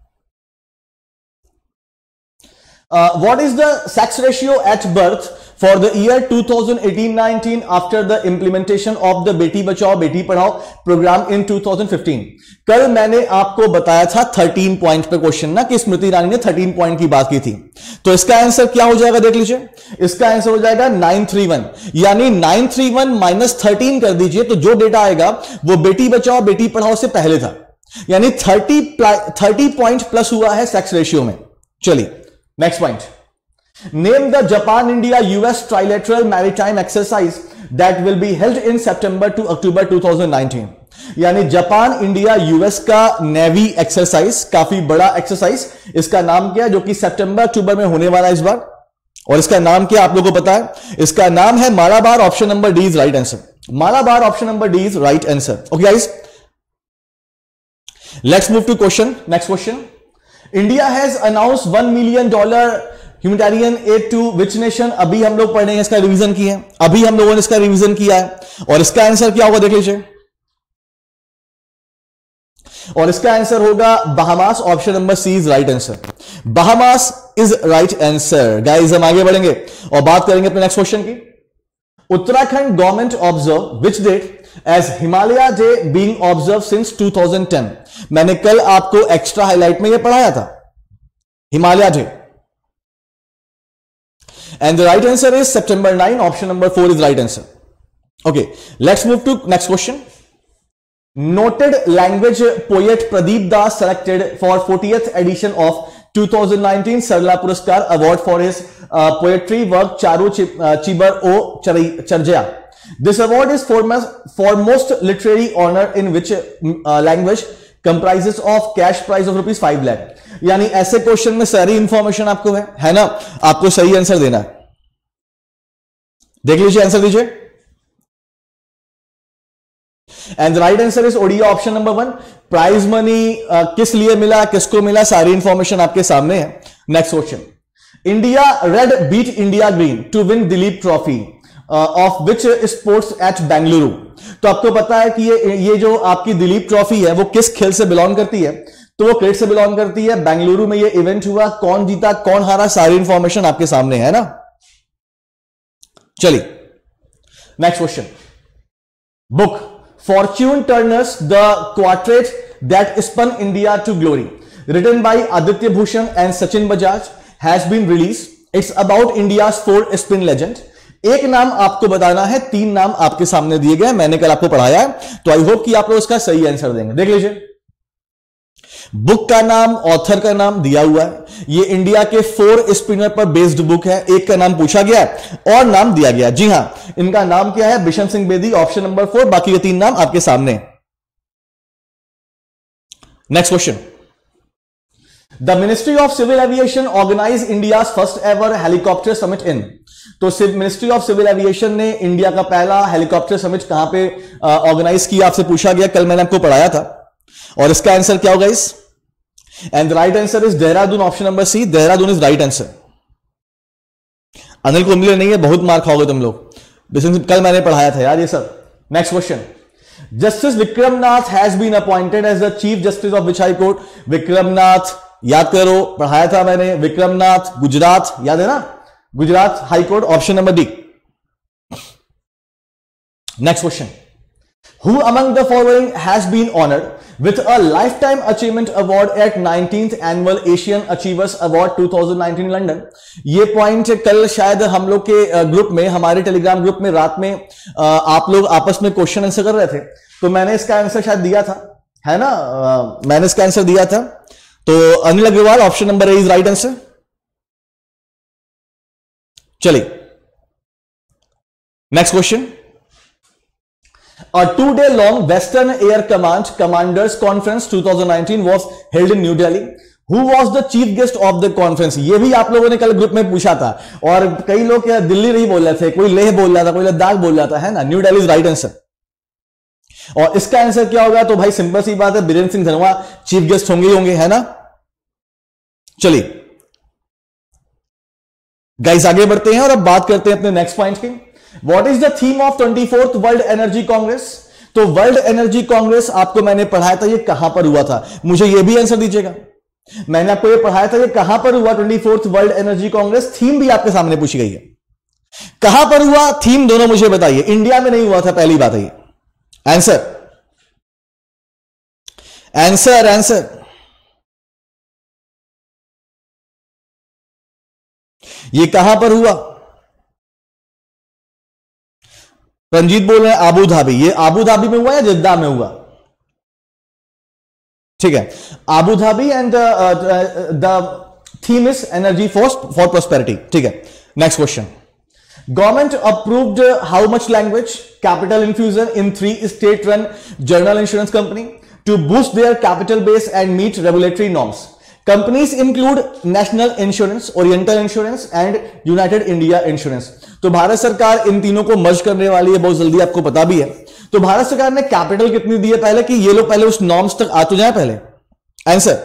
what is the sex ratio at birth for the year 2018-19 after the implementation of the Beti Bachao Beti Padhao programme in 2015? कल मैंने आपको बताया था 13 पॉइंट पे क्वेश्चन ना, कि स्मृति ईरानी ने 13 पॉइंट की बात की थी। तो इसका आंसर क्या हो जाएगा देख लीजिए, इसका आंसर हो जाएगा 931, यानी 931 माइनस 13 कर दीजिए तो जो डेटा आएगा वो बेटी बचाओ बेटी पढ़ाओ से पहले था, यानी 30 पॉइंट प्लस हुआ है सेक्स रेशियो में। चलिए next point, name the Japan India US trilateral maritime exercise that will be held in September to October 2019। यानी जापान इंडिया यूएस का नेवी एक्सरसाइज, काफी बड़ा एक्सरसाइज, इसका नाम क्या है, जो कि सितंबर अक्टूबर में होने वाला है इस बार। और इसका नाम क्या आप लोगों को पता है? इसका नाम है Malabar. Option number D is right answer. Malabar option number D is right answer. Okay guys, let's move to question. Next question, India has announce $1 million humanitarian aid to which nation. अभी हम लोग पढ़ रहे हैं, इसका रिवीजन किया है, अभी हम लोगों ने इसका रिवीजन किया है, और इसका आंसर क्या होगा देख लीजिए, और इसका आंसर होगा Bahamas. Option number C is right answer. Bahamas is right answer. Guys हम आगे बढ़ेंगे और बात करेंगे अपने नेक्स्ट क्वेश्चन की। Uttarakhand government observe which date as Himalaya day being observe since 2010। मैंने कल आपको एक्स्ट्रा हाईलाइट में यह पढ़ाया था, Himalaya day, and the right answer is September 9। Option number 4 is right answer. Okay, let's move to next question. Noted language poet Pradeep Das selected for 40th edition of 2019 Sarala Puraskar award for his poetry work Charu Chibar O Charjya. This award is foremost literary honor in which language comprises of cash prize of ₹5 lakh। यानी ऐसे question में सारी information आपको है ना, आपको सही answer देना है। देख लीजिए, आंसर दीजिए। And the right answer is Odia. Option number 1। Prize money किस लिए मिला, किसको मिला, सारी इंफॉर्मेशन आपके सामने है। Next question, India red beat India green to win Duleep trophy of which sports at Bengaluru. तो आपको पता है कि ये जो आपकी दिलीप ट्रॉफी है वो किस खेल से बिलोंग करती है? तो वो क्रिकेट से बिलोंग करती है। बेंगलुरु में ये इवेंट हुआ, कौन जीता कौन हारा, सारी इंफॉर्मेशन आपके सामने है ना। चलिए next question, book Fortune Turners the quartet that spun India to glory written by Aditya Bhushan and Sachin Bajaj has been release. It's about India's 4 spin legend. एक नाम आपको बताना है, 3 नाम आपके सामने दिए गए, मैंने कल आपको पढ़ाया है, तो आई होप कि आप लोग इसका सही आंसर देंगे। देख लीजिए, बुक का नाम, ऑथर का नाम दिया हुआ है, ये इंडिया के 4 स्पिनर पर बेस्ड बुक है। एक का नाम पूछा गया और नाम दिया गया। जी हां, इनका नाम क्या है? बिशन सिंह बेदी। Option number 4। बाकी ये 3 नाम आपके सामने। Next question, the ministry of civil aviation organise India first ever helicopter summit in. तो मिनिस्ट्री ऑफ सिविल एविएशन ने इंडिया का पहला हेलीकॉप्टर समिट कहां पे ऑर्गेनाइज किया, आपसे पूछा गया, कल मैंने आपको पढ़ाया था। और इसका आंसर क्या होगा इस? And the right answer is Dehradun. Option number C, Dehradun is right answer. Anil Kumble नहीं है, बहुत मार खाओगे तुम लोग, कल मैंने पढ़ाया था यार ये सब। Next question, justice Vikramnath has been appointed as the chief justice of which high court. Vikramnath याद करो, पढ़ाया था मैंने, विक्रमनाथ गुजरात, याद है ना, Gujarat high court. Option number D. Next question, who among the following has been honoured with a life time achievement award at 19th annual Asian achievers award 2019 London. ये point कल शायद हम लोग के ग्रुप में, हमारे टेलीग्राम ग्रुप में रात में आप लोग आपस में क्वेश्चन आंसर कर रहे थे, तो मैंने इसका आंसर शायद दिया था, है ना, मैंने इसका आंसर दिया था। तो Anil Agarwal, option number A is right answer. चलिए next question, a 2-day long Western Air Command Commanders Conference 2019 was held in New Delhi. Who was the chief guest of the conference? ये भी आप लोगों ने कल ग्रुप में पूछा था, और कई लोग दिल्ली नहीं बोल रहे थे, कोई लेह बोल रहा था, कोई लद्दाख बोल रहा था, है ना। New Delhi is right answer. और इसका आंसर क्या होगा? तो भाई सिंपल सी बात है, बीरेंद्र सिंह धनोआ चीफ गेस्ट होंगे ही होंगे, है ना। चलिए गाइस आगे बढ़ते हैं और अब बात करते हैं अपने नेक्स्ट पॉइंट की। What is the theme of 24th world energy congress? तो वर्ल्ड एनर्जी कांग्रेस आपको मैंने पढ़ाया था, ये कहां पर हुआ था? मुझे ये भी आंसर दीजिएगा। मैंने आपको ये पढ़ाया था, ये कहां पर हुआ 24th world energy Congress? Theme भी आपके सामने पूछी गई है, कहां पर हुआ, थीम दोनों मुझे बताइए। इंडिया में नहीं हुआ था, पहली बात है ये। आंसर आंसर आंसर ये कहां पर हुआ? रंजीत बोल रहे हैं आबू धाबी। ये आबू धाबी में हुआ या जिद्दा में हुआ? ठीक है, Abu Dhabi and the theme is energy for prosperity. ठीक है, next question. Government approved how much language capital infusion in 3 state run general insurance company to boost their capital base and meet regulatory norms. Companies include national insurance, oriental insurance and United India insurance. तो भारत सरकार इन तीनों को मर्ज करने वाली है बहुत जल्दी, आपको पता भी है। तो भारत सरकार ने कैपिटल कितनी दी है पहले, कि ये लोग पहले उस नॉर्म्स तक आ तो जाए पहले। आंसर।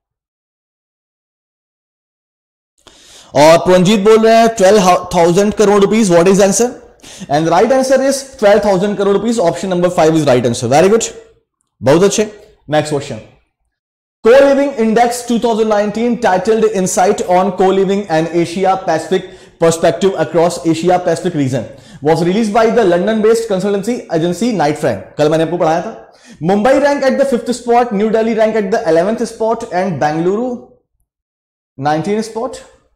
और प्रंजीत बोल रहे हैं 12,000 crore rupees. What is answer? And right answer is 12,000 crore rupees. Option number 5 is right answer. Very good, बहुत अच्छे। Next question. Co-Living Index 2019 titled Insight on Co-Living and Asia Pacific Perspective Across Asia Pacific Region was released by the London-based consultancy agency Knight Frank। कल मैंने आपको पढ़ाया था। Mumbai rank at the 5th spot, New Delhi rank at the 11th spot and Bengaluru 19th spot।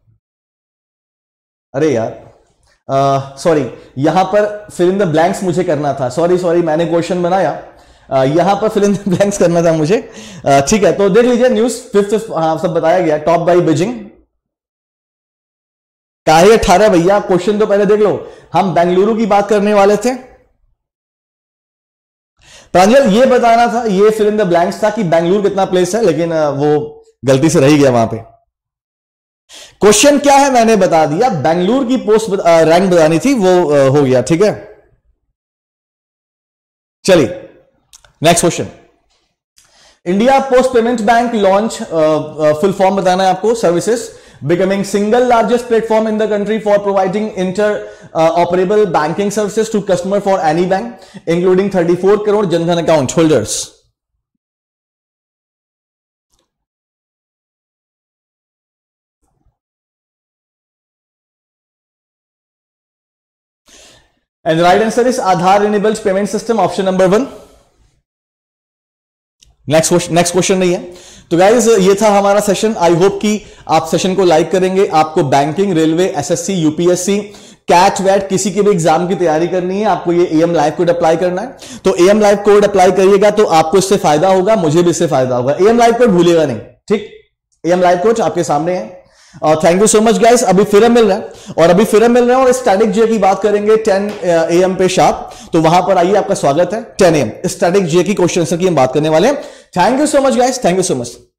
अरे यार sorry, यहां पर fill in the blanks मुझे करना था। सॉरी मैंने क्वेश्चन बनाया, यहां पर फिल इन द ब्लैंक्स करना था मुझे। ठीक है, तो देख लीजिए न्यूज 5th, हाँ सब बताया गया। टॉप बाई बीजिंग काहे 18 भैया, क्वेश्चन तो पहले देख लो। हम बेंगलुरु की बात करने वाले थे। प्रांजल ये बताना था, ये फिल इन द ब्लैंक्स था कि बेंगलुरु कितना प्लेस है, लेकिन वो गलती से रह गया वहां पे। क्वेश्चन क्या है मैंने बता दिया, बेंगलुरु की पोस्ट रैंक बतानी थी, वो हो गया। ठीक है, चलिए next question. India post payment bank launch, full form बताना है आपको। Services becoming single largest platform in the country for providing interoperable banking services to customer for any bank including 34 crore Jandhan account holders. And right answer is Aadhaar enabled payment system, option number 1। Next question नहीं है। तो guys ये था हमारा session. I hope कि आप session को like करेंगे। आपको banking, railway, SSC, UPSC, CAT वैट किसी के भी एग्जाम की तैयारी करनी है, आपको ये एएम लाइव कोड अप्लाई करना है। तो एएम लाइव कोड अप्लाई करिएगा तो आपको इससे फायदा होगा, मुझे भी इससे फायदा होगा। एएम लाइव कोड भूलिएगा नहीं, ठीक। एएम लाइव कोड आपके सामने है। और thank you so much guys. अभी फिर मिल रहा है और स्टैटिक जे की बात करेंगे 10 AM पे शार्प। तो वहां पर आइए, आपका स्वागत है। 10 AM स्टैटिक जे की क्वेश्चन आंसर की हम बात करने वाले हैं। Thank you so much guys, thank you so much.